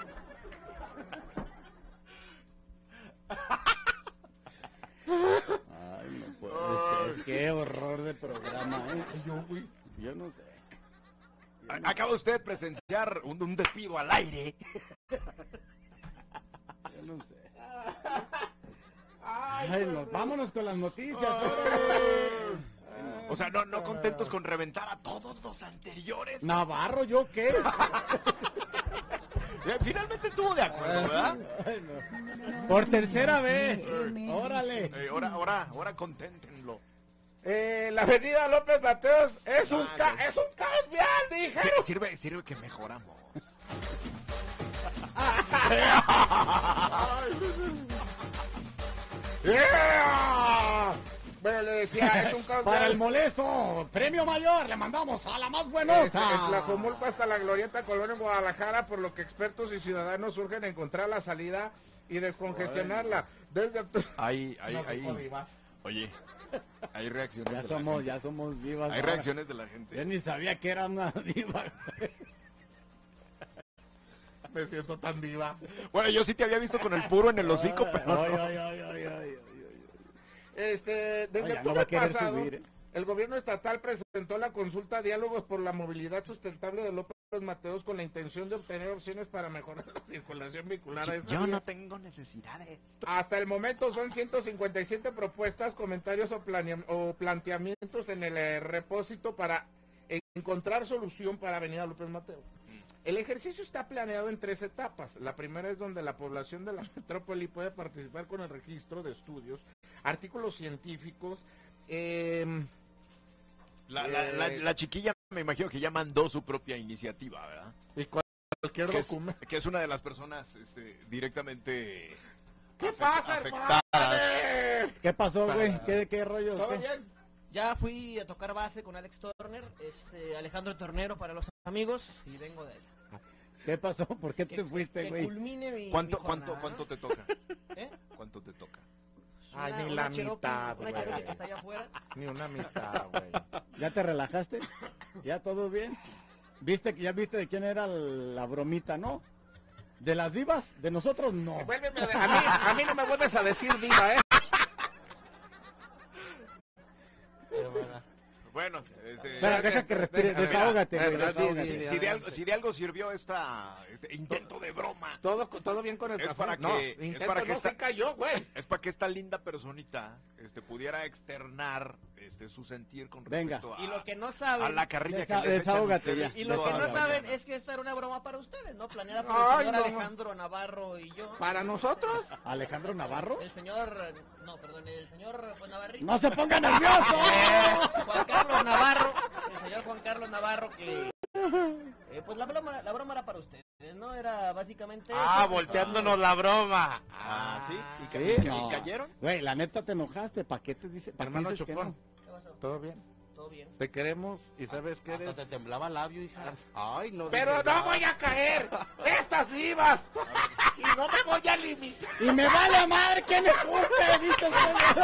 Ay, no puede ser. Qué horror de programa, ¿eh? Yo, güey. Yo no sé. Yo no A- Acaba usted de presenciar un, un despido al aire. sé, yo no sé. Ay, nos, vámonos con las noticias. órale. O sea, no, no contentos con reventar a todos los anteriores. Navarro, ¿yo qué? Eh, Finalmente estuvo de acuerdo, ¿verdad? Ay, no. Por tercera vez. Órale. Eh, ahora, ahora, ahora conténtenlo. Eh, la avenida López Mateos es un, Ah, ca no. es un caos vial, dije. Sí, sirve, sirve que mejoramos. ¡Yeah! Bueno, le decía, es un caos. Para el molesto, premio mayor, le mandamos a la más Este, buenota. en Tlajomulco hasta la Glorieta Colón en Guadalajara, por lo que expertos y ciudadanos surgen a encontrar la salida y descongestionarla. Desde octubre. Ahí, ahí, No sé, ahí. Codivas. Oye, hay reacciones. Ya de la somos, gente. ya somos divas. Hay ahora. reacciones de la gente. Yo ni sabía que era una diva. Me siento tan diva. Bueno, yo sí te había visto con el puro en el hocico, pero. Ay, ay, ay, ay, ay, ay, ay. Este, desde Oye, no octubre va a querer pasado, subir, ¿eh? el gobierno estatal presentó la consulta Diálogos por la Movilidad Sustentable de López Mateos con la intención de obtener opciones para mejorar la circulación vehicular a esta Yo vía. no tengo necesidades. Hasta el momento son ciento cincuenta y siete propuestas, comentarios o, planea- o planteamientos en el eh, repósito para encontrar solución para Avenida López Mateos. El ejercicio está planeado en tres etapas. La primera es donde la población de la metrópoli puede participar con el registro de estudios, artículos científicos. Eh, La, la, la, la chiquilla me imagino que ya mandó su propia iniciativa, ¿verdad? y cual- cualquier Que es, documento. que es una de las personas este, directamente ¿Qué afect- pasa, afectadas. hermano? ¿Qué pasó, güey? ¿Qué, qué rollo? ¿Todo ¿Qué? bien? Ya fui a tocar base con Alex Turner, este, Alejandro Tornero para los amigos, y vengo de allá. ¿Qué pasó? ¿Por qué te Que- fuiste, que güey? culmine mi, ¿Cuánto, mi cuánto, jornada, cuánto ¿no? te toca? ¿Eh? ¿Cuánto te toca? Ay, Una- ni una la Cherokee- mitad, Una güey. Cherokee que está allá afuera. Ni una mitad, güey. ¿Ya te relajaste? ¿Ya todo bien? ¿Viste que ya viste de quién era la bromita, no? ¿De las divas? ¿De nosotros? No. Vuélveme a, de- a mí, a mí no me vuelves a decir diva, ¿eh? Bueno, este, Espera, deja que respire, Deja, desahógate, mira, güey, mira, desahógate. si, si de algo, si de algo sirvió esta este intento de broma, Todo, todo bien con el Es café. para no, que- es intento para que no esta- se cayó, güey. es para que esta linda personita este, pudiera externar este, su sentir con Venga. respecto a, Y lo que no a saben, la carrilla Desa- que les echan desahógate ustedes ya. y lo que toda no la saben mañana. es que esta era una broma para ustedes, ¿no? Planeada por Ay, el señor no. Alejandro Navarro y yo. ¿Para nosotros? ¿Alejandro Navarro? El señor, eh, no, perdón, el señor pues, Navarrito. ¡No se ponga nervioso! Juan Carlos Navarro, el señor Juan Carlos Navarro, que eh, pues la broma, la broma era para ustedes, ¿no? Era básicamente Ah, eso. volteándonos la broma. Ah, ¿sí? ¿Y, Sí, ca- y ca- no. y cayeron? Güey, la neta te enojaste. ¿Para qué te dice? ¿Para qué Hermano dices que Chupón, no? ¿Qué pasó? ¿todo bien? Todo bien. Te queremos y sabes que Hasta eres... te temblaba el labio, hija. Ay, no. Pero digas no nada. voy a caer. Estas divas. Y no me voy a limitar. ¡Y me vale a madre quién escuche! Dice el güey.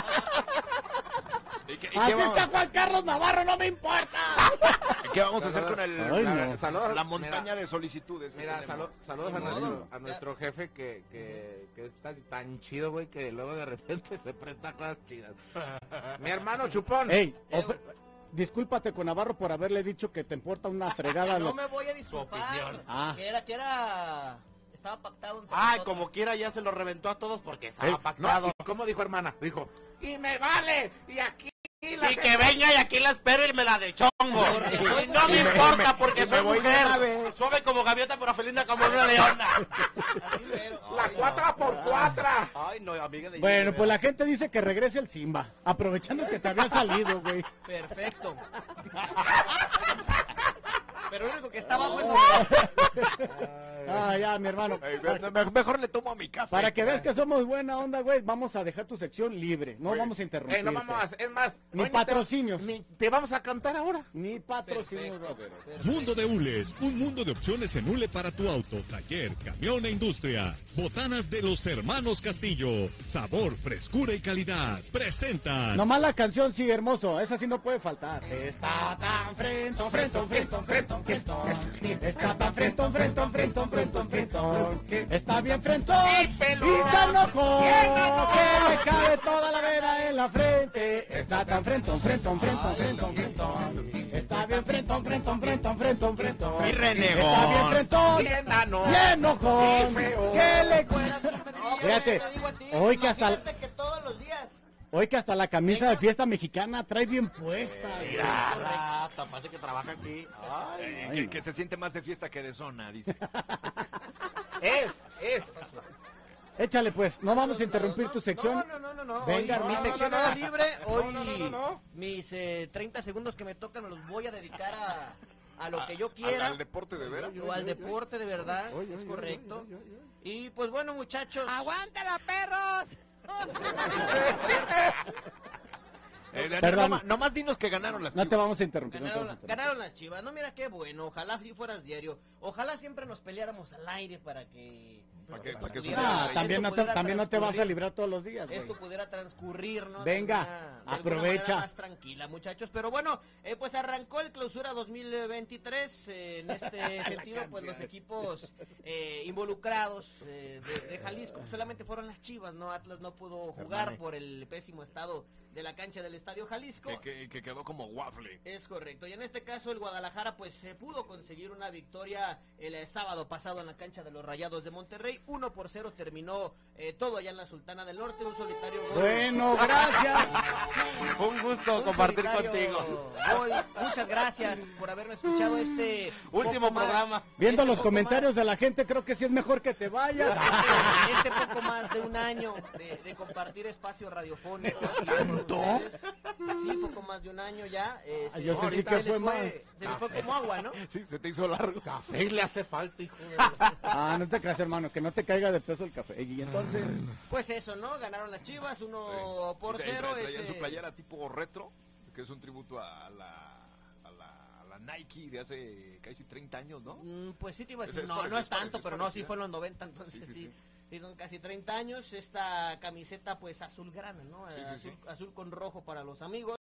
¿Y qué, y qué Así vamos, sea Juan Carlos Navarro, no me importa. qué vamos a hacer con el, Ay, la, no. Saludos. la montaña Mira, de solicitudes? que Mira, tenemos? salu- saludos a Ni nuestro, modo. a nuestro jefe que, que, que es tan, tan chido, güey, que luego de repente se presta a cosas chidas. Mi hermano Chupón. Ey, ofe- discúlpate con Navarro por haberle dicho que te importa una fregada. No lo- me voy a disculpar. opinión. Ah. Que era, que era, estaba pactado entre Ay, nosotros. como quiera ya se lo reventó a todos porque Ey, estaba no, pactado. ¿y ¿Cómo dijo hermana? Dijo, y me vale, y aquí la Y que venga y aquí la espero y me la de chongo. Y no me Y me- importa y me- porque y me soy voy de mujer. nave. Suave como gaviota pero felina como una leona. Así mero. la cuatra por cuatra. Ay, no, amiga de Bueno, pues la gente dice que regrese el Simba. Aprovechando que te había salido, güey. Perfecto. Pero lo único que está abajo es Ah, ya, mi hermano. Ey, me- me- mejor le tomo a mi café. Para que veas que somos buena onda, güey, vamos a dejar tu sección libre. No vamos a interrumpir. Eh, no vamos a, es más, Ni hoy te- patrocinios. Ni te vamos a cantar ahora. Ni patrocinio, Perfecto. güey. Mundo de Hules, un mundo de opciones en hule para tu auto, taller, camión e industria. Botanas de los hermanos Castillo. Sabor, frescura y calidad. Presentan. Nomás la canción, sí, hermoso. Esa sí no puede faltar. Está tan frentón, frentón, frentón, frentón, frentón. Está tan frentón, frentón, frentón, frentón, frentón. Está bien frentón. Y Y pelón. se enojó. Bien enojó. Que le cabe toda la vena en la frente. Está tan frentón, frentón, frentón, frentón, frentón. Está bien frentón, frentón, frentón, frentón, frentón. Y renegón. Está bien frentón. Bien ano. Bien enojón. Y feo. Que le No, Fíjate, te digo a ti, hoy que hasta- imagínate que todos los días. Hoy que hasta la camisa de fiesta mexicana trae bien puesta. güey. Mira, hasta parece que trabaja aquí. Ay. Eh, Ay, que, no. que se siente más de fiesta que de zona, dice. Es, es. Échale pues, no vamos a interrumpir tu sección. No, no, no, no. no. Venga, Hoy, mi no, sección no, no. era libre. Hoy No, no, no, no. mis eh, treinta segundos que me tocan me los voy a dedicar a, a lo que yo Al, quiera. al deporte de veras. O al deporte de verdad, es correcto. Y pues bueno, muchachos. ¡Aguántala, perros! Eh, no, Perdón. no, no más dinos que ganaron las No Chivas. te vamos a interrumpir. no te Ganaron, vamos a interrumpir. ganaron las Chivas, no, mira qué bueno, ojalá si fueras diario, ojalá siempre nos peleáramos al aire para que... Para que- para para que pudiera- supiera- Ah, esto también no te, pudiera también no te vas a transcurrir- librar todos los días, güey. Esto pudiera transcurrir, ¿no? Venga, De alguna- de alguna aprovecha. manera más tranquila, muchachos. Pero bueno, eh, pues arrancó el clausura dos mil veintitrés. eh, en este sentido, pues los equipos eh, involucrados eh, de, de Jalisco pues, solamente fueron las Chivas, ¿no? Atlas no pudo jugar Hermane. por el pésimo estado de la cancha del Estadio Jalisco. Que, que- que quedó como waffle. Es correcto, y en este caso el Guadalajara pues se pudo conseguir una victoria el eh, sábado pasado en la cancha de los Rayados de Monterrey, uno por cero terminó eh, todo allá en la Sultana del Norte, un solitario gol. Bueno, gracias. Fue un gusto Un compartir solitario contigo. gol. Muchas gracias por habernos escuchado este Último poco más- programa. Viendo este los poco comentarios de la gente, creo que sí es mejor que te vayas. más- este, este poco más de un año de, de compartir espacio radiofónico aquí con ustedes. Sí, poco más de un año ya. eh, Ah, se- yo sentí ahorita que se les fue más. Se les fue como agua, ¿no? Sí, se te hizo largo. Café le hace falta, hijo de... Ah, no te creas, hermano, que no te caiga de peso el café. Y entonces, Pues eso, ¿no? Ganaron las Chivas, uno por Y tra- y cero. tra- traían ese- su playera tipo retro, que es un tributo a la, a la, a la Nike de hace casi treinta años, ¿no? Mm, Pues sí te iba a Es- decir, es no, parecido, no es es parecido, tanto, es pero no, sí parecido. fue en los noventa, entonces Sí, sí, sí, sí, sí. son casi treinta años. Esta camiseta pues azulgrana, ¿no? Sí, sí, azul, sí. azul con rojo para los amigos.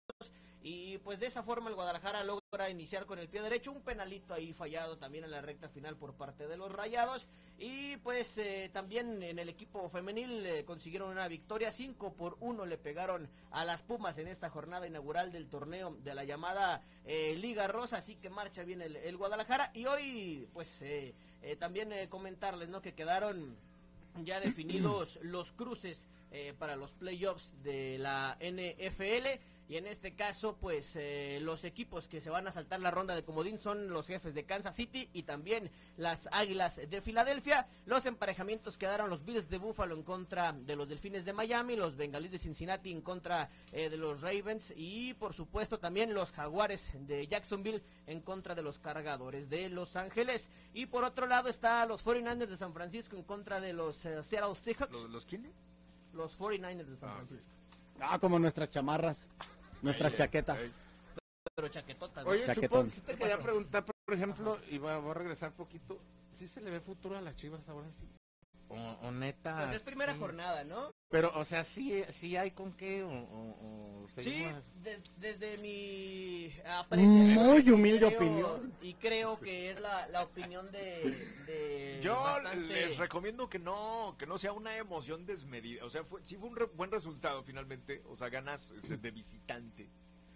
Y pues de esa forma el Guadalajara logra iniciar con el pie derecho, un penalito ahí fallado también en la recta final por parte de los Rayados. Y pues eh, también en el equipo femenil eh, consiguieron una victoria, cinco por uno le pegaron a las Pumas en esta jornada inaugural del torneo de la llamada eh, Liga Rosa, así que marcha bien el, el Guadalajara. Y hoy pues eh, eh, también eh, comentarles, ¿no? Que quedaron ya definidos los cruces eh, para los playoffs de la N F L. Y en este caso, pues eh, los equipos que se van a saltar la ronda de comodín son los Jefes de Kansas City y también las Águilas de Filadelfia. Los emparejamientos quedaron los Bills de Buffalo en contra de los Delfines de Miami, los Bengalíes de Cincinnati en contra eh, de los Ravens y por supuesto también los Jaguares de Jacksonville en contra de los Cargadores de Los Ángeles. Y por otro lado está los cuarenta y nueve ers de San Francisco en contra de los eh, Seattle Seahawks. ¿Los, los quiénes? Los cuarenta y nueve ers de San Ah, Francisco. ah, como nuestras chamarras, nuestras Ey, chaquetas. ey. Pero chaquetotas. ¿no? Oye, Chaquetón. Chupón, sí te quería preguntar, por ejemplo, y voy a, voy a regresar poquito, ¿sí se le ve futuro a las Chivas ahora sí? O, o neta... Pues es primera sí. jornada, ¿no? Pero, o sea, sí, sí hay con qué, o, o, o Sí, seguimos- de- desde mi apreciación. Muy humilde creo- opinión. Y creo que es la, la opinión de, de Yo bastante- les recomiendo que no que no sea una emoción desmedida. O sea, fue, sí fue un re- buen resultado finalmente. O sea, ganas este, de visitante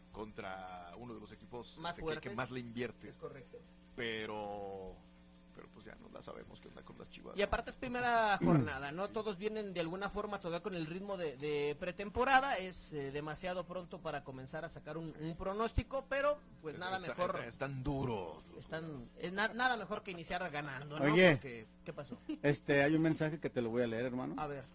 contra uno de los equipos Más este, que, fuertes. que más le invierte. Es correcto. Pero, pero pues ya no la sabemos qué onda con las Chivas. Y aparte es primera jornada, ¿no? Todos vienen de alguna forma todavía con el ritmo de, de pretemporada. Es eh, demasiado pronto para comenzar a sacar un, un pronóstico, pero pues Está- nada está- mejor. está- están duros. los Están, es na- nada mejor que iniciar ganando, ¿no? Oye. Porque- ¿qué pasó? Este, hay un mensaje que te lo voy a leer, hermano. A ver.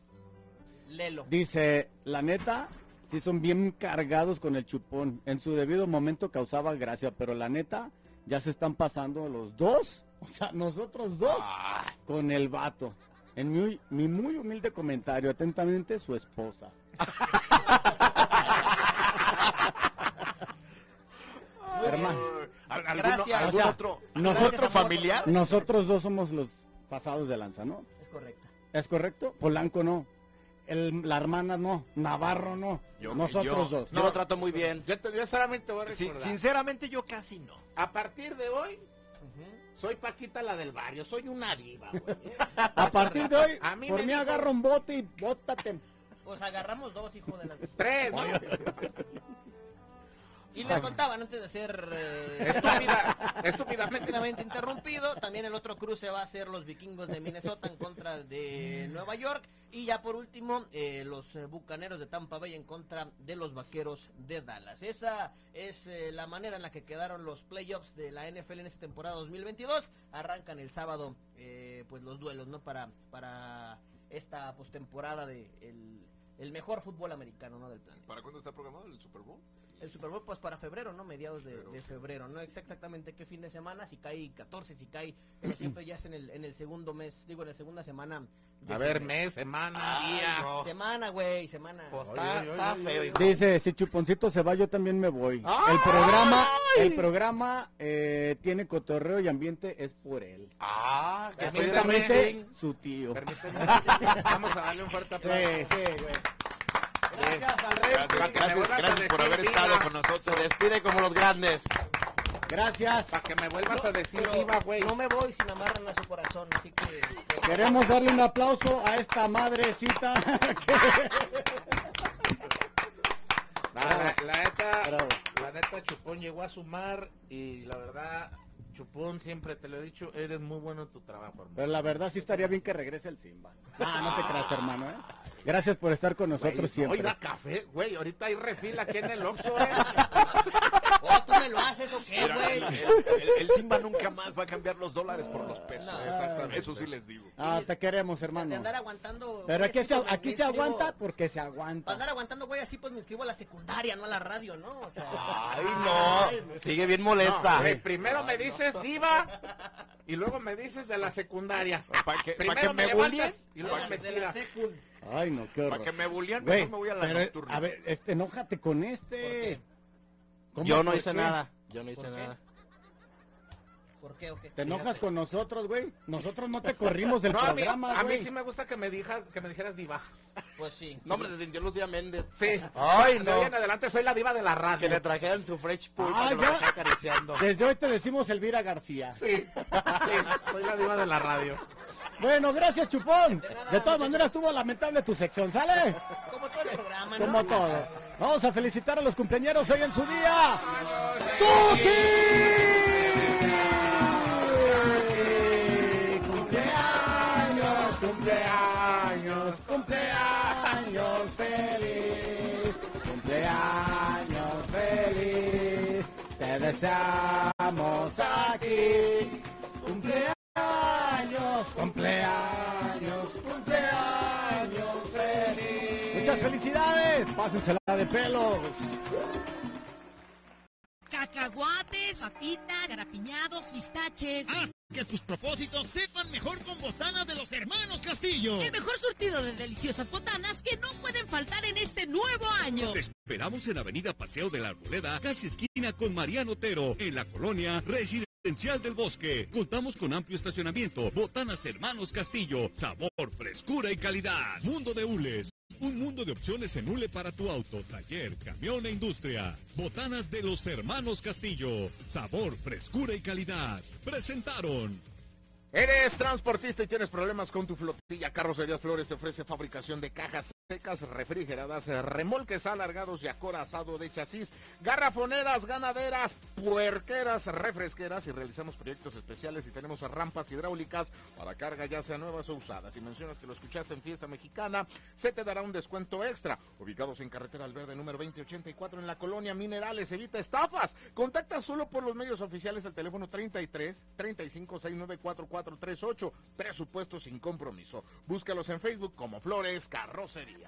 Lelo. Dice, la neta, sí son bien cargados con el chupón. En su debido momento causaba gracia, pero la neta, ya se están pasando los dos. O sea, nosotros dos con el vato. En mi, mi muy humilde comentario, atentamente, su esposa. Hermano, ¿Al- ¿Algún, Gracias. algún O sea, otro, nosotros- otro familiar? nosotros dos somos los pasados de lanza, ¿no? Es correcto. ¿Es correcto? Polanco no. El, la hermana no. Navarro no. Yo- nosotros yo- dos. Yo lo trato muy bien. Yo, te- yo solamente voy a Sí, recordar. sinceramente yo casi no. A partir de hoy, Ujú. soy Paquita la del barrio, soy una diva, güey. A partir de hoy, A mí por me mí dijo- agarra un bote y bótate. Pues agarramos dos, hijo de la... Tres, ¿no? Y les contaban antes de ser eh, Estúpida, estúpidamente. estúpidamente interrumpido, también el otro cruce va a ser los vikingos de Minnesota en contra de Nueva York. Y ya por último, eh, los eh, bucaneros de Tampa Bay en contra de los vaqueros de Dallas. Esa es eh, la manera en la que quedaron los playoffs de la N F L en esta temporada dos mil veintidós. Arrancan el sábado eh, pues los duelos, ¿no? Para, para esta postemporada de el, el mejor fútbol americano, ¿no? Del planeta. ¿Para cuándo está programado el Super Bowl? el Super Bowl pues para febrero, ¿no? Mediados de, de febrero, no exactamente qué fin de semana, si cae catorce, si cae, pero siempre ya es en el en el segundo mes, digo en la segunda semana. de A ver, febrero. mes, semana, Ay, día. no. Semana, güey, semana. Pues Oye, está, oye, está oye, feo, oye. hijo. Dice, si Chuponcito se va, yo también me voy. ¡Ay! El programa, el programa eh, tiene cotorreo y ambiente, es por él. Ah, que soy de Atentamente, rating. su tío. Permíteme. Vamos a darle un fuerte Sí, aplauso. sí, güey. Gracias al Gracias, Para que me gracias, vuelvas a gracias por decir, haber diva. estado con Se nosotros. despide como los grandes. Gracias. Para que me vuelvas a decir Pero diva, güey. no me voy si me amarran a su corazón, así que... Queremos darle un aplauso a esta madrecita. La, la, la neta, Bravo. la neta, Chupón llegó a sumar y la verdad, Chupón, siempre te lo he dicho, eres muy bueno en tu trabajo, hermano. Pero la verdad sí estaría bien que regrese el Simba. Ah, no te creas, hermano, ¿eh? Gracias por estar con nosotros Güey, siempre. Oiga, café, güey, ahorita hay refil aquí en el Oxxo, eh. Oh, ¿tú me lo haces o qué, Mira, güey? el, el- el Simba nunca más va a cambiar los dólares por los pesos. No, exactamente. Eso sí les digo. Ah, te queremos, De hermano. andar aguantando... Pero güey, aquí así, se, pues, me- aquí me se inscribo- aguanta porque se Para aguanta. andar aguantando, güey, así pues me inscribo a la secundaria, no a la radio, ¿no? O sea... Ay, no. Sigue bien molesta. No, güey, primero me dices diva y luego me dices de la secundaria. Para que, pa' Primero que me me levantas bulleen, y luego me de la tiras. secun. Ay, no, qué para horror. que me bullean, Güey, mejor me voy a la pero, nocturna. a ver, este, enójate con este. ¿Cómo, Yo no por hice qué? nada. Yo no hice ¿Por qué? nada. ¿Por qué o qué? ¿Te enojas con nosotros, güey? Nosotros no te corrimos del No, a mí, programa, a mí güey. sí me gusta que me, dijas, que me dijeras diva. Pues sí. No, hombre, se sintió Lucía Méndez. Sí. Ay, De no. hoy en adelante soy la diva de la Que radio. le trajeran su fresh pool Ah, para que lo ya. esté acariciando. Desde hoy te decimos Elvira García. Sí, sí, soy la diva de la radio. Bueno, gracias, Chupón. De nada, De todas muchachos. maneras, estuvo lamentable tu sección, ¿sale? Como todo el programa, ¿no? Como todo. Vamos a felicitar a los cumpleaños hoy en su día. ¡Suki! Cumpleaños, cumpleaños, cumpleaños feliz. Cumpleaños feliz. Te deseamos aquí. Cumpleaños, cumpleaños, cumpleaños feliz. Muchas felicidades. Pásensela de pelos. Cacahuates, papitas, garapiñados, pistaches. Haz que tus propósitos sepan mejor con botanas de los hermanos Castillo. El mejor surtido de deliciosas botanas que no pueden faltar en este nuevo año. Te esperamos en Avenida Paseo de la Arboleda, casi esquina con Mariano Otero, en la colonia Residencial del Bosque. Contamos con amplio estacionamiento. Botanas Hermanos Castillo, sabor, frescura y calidad. Mundo de Hules. Un mundo de opciones en hule para tu auto, taller, camión e industria. Botanas de los Hermanos Castillo. Sabor, frescura y calidad. Presentaron. ¿Eres transportista y tienes problemas con tu flotilla? Carrocerías Flores te ofrece fabricación de cajas secas, refrigeradas, remolques alargados y acorazado de chasis, garrafoneras, ganaderas, puerqueras, refresqueras, y realizamos proyectos especiales y tenemos rampas hidráulicas para carga ya sea nuevas o usadas. Si mencionas que lo escuchaste en Fiesta Mexicana, se te dará un descuento extra. Ubicados en Carretera Alverde número veinte ochenta y cuatro en la colonia Minerales, evita estafas. Contacta solo por los medios oficiales al teléfono treinta y tres, treinta y cinco, sesenta y nueve, cuarenta y cuatro treinta y ocho. Presupuesto sin compromiso. Búscalos en Facebook como Flores Carrocerías.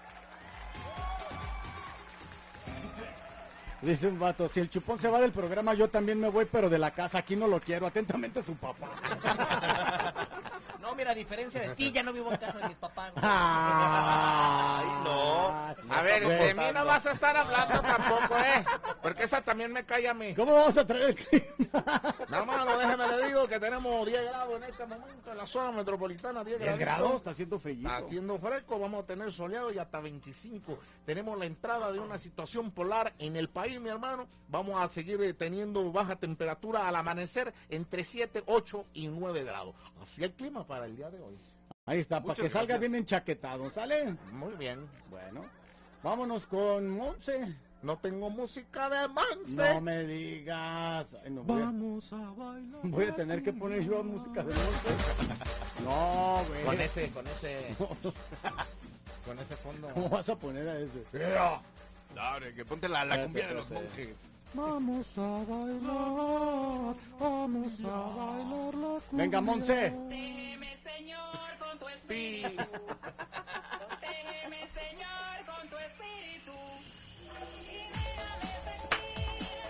Dice un vato, si el Chupón se va del programa, yo también me voy, pero de la casa, aquí no lo quiero. Atentamente su papá. No, mira, a diferencia de ti, ya no vivo en casa de mis papás. güey. Ay, no. A ver, Güey. de mí no vas a estar hablando tampoco, ¿eh? Porque esa también me cae a mí. ¿Cómo vamos a traer el clima? No, hermano, déjeme le digo que tenemos diez grados en este momento en la zona metropolitana, diez, ¿diez graditos. grados? Está haciendo frío. Está haciendo fresco, vamos a tener soleado y hasta veinticinco. Tenemos la entrada de una situación polar en el país, mi hermano. Vamos a seguir eh, teniendo baja temperatura al amanecer entre siete, ocho y nueve grados. Así el clima para el día de hoy. Ahí está, para Muchas que salga gracias. bien enchaquetado, ¿sale? Muy bien. Bueno, vámonos con Monse. No tengo música de Monse. No me digas. Ay, no, voy, a, Vamos a bailar. voy a tener que poner yo música de Monse. No, güey. Con ese, con ese, con ese fondo. ¿Cómo vas a poner a ese? Dale, que ponte la, la cumbia de los monjes. Vamos a bailar, vamos a bailar la cumbia. Venga, Monse. Déjeme, Señor, con tu espíritu. Déjeme, Señor, con tu espíritu. Y déjame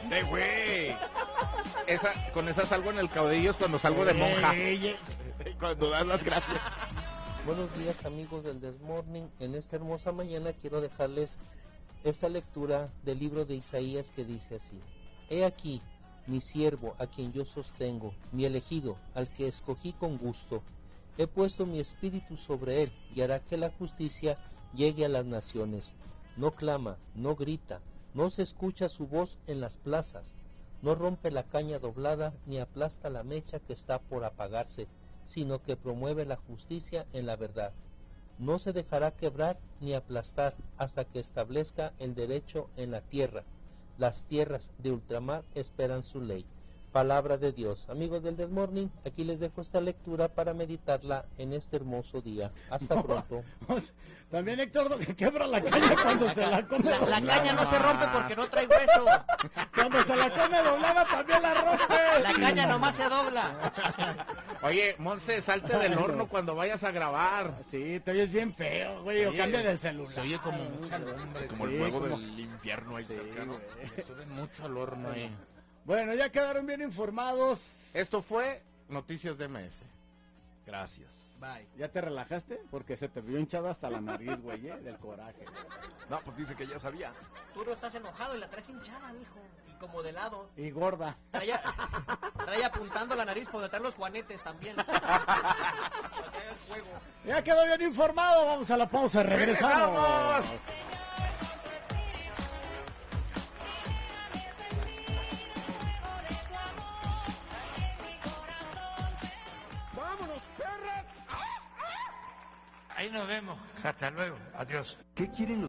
¡Eh, güey! Esa, con esa salgo en el caudillo es cuando salgo de monja. Cuando das las gracias. Buenos días, amigos del Desmorning. En esta hermosa mañana quiero dejarles esta lectura del libro de Isaías que dice así: He aquí mi siervo a quien yo sostengo, mi elegido al que escogí con gusto. He puesto mi espíritu sobre él y hará que la justicia llegue a las naciones. No clama, no grita, no se escucha su voz en las plazas, no rompe la caña doblada ni aplasta la mecha que está por apagarse, sino que promueve la justicia en la verdad. No se dejará quebrar ni aplastar hasta que establezca el derecho en la tierra. Las tierras de ultramar esperan su ley. Palabra de Dios. Amigos del Desmorning, aquí les dejo esta lectura para meditarla en este hermoso día. Hasta no, pronto. También Héctor que quebra la caña cuando se la come. La, la caña no se rompe porque no trae hueso. Cuando se la come doblada también la rompe. La caña nomás se dobla. Oye, Monse, salte del horno cuando vayas a grabar. Sí, te oyes bien feo, güey. O cambia de celular. Se oye como mucho al hombre. Como sí, el fuego como... del infierno ahí sí, cercano. Me suben mucho al horno ahí. Bueno, ya quedaron bien informados. Esto fue Noticias de M S. Gracias. Bye. ¿Ya te relajaste? Porque se te vio hinchada hasta la nariz, güey, ¿eh? Del coraje. No, pues dice que ya sabía. Tú no estás enojado y la traes hinchada, mijo. Y como de lado. Y gorda. Trae, trae apuntando la nariz por detrás los juanetes también. Ya quedó bien informado. Vamos a la pausa. Regresamos. ¡Regresamos! Ahí nos vemos. Hasta luego. Adiós. ¿Qué quieren los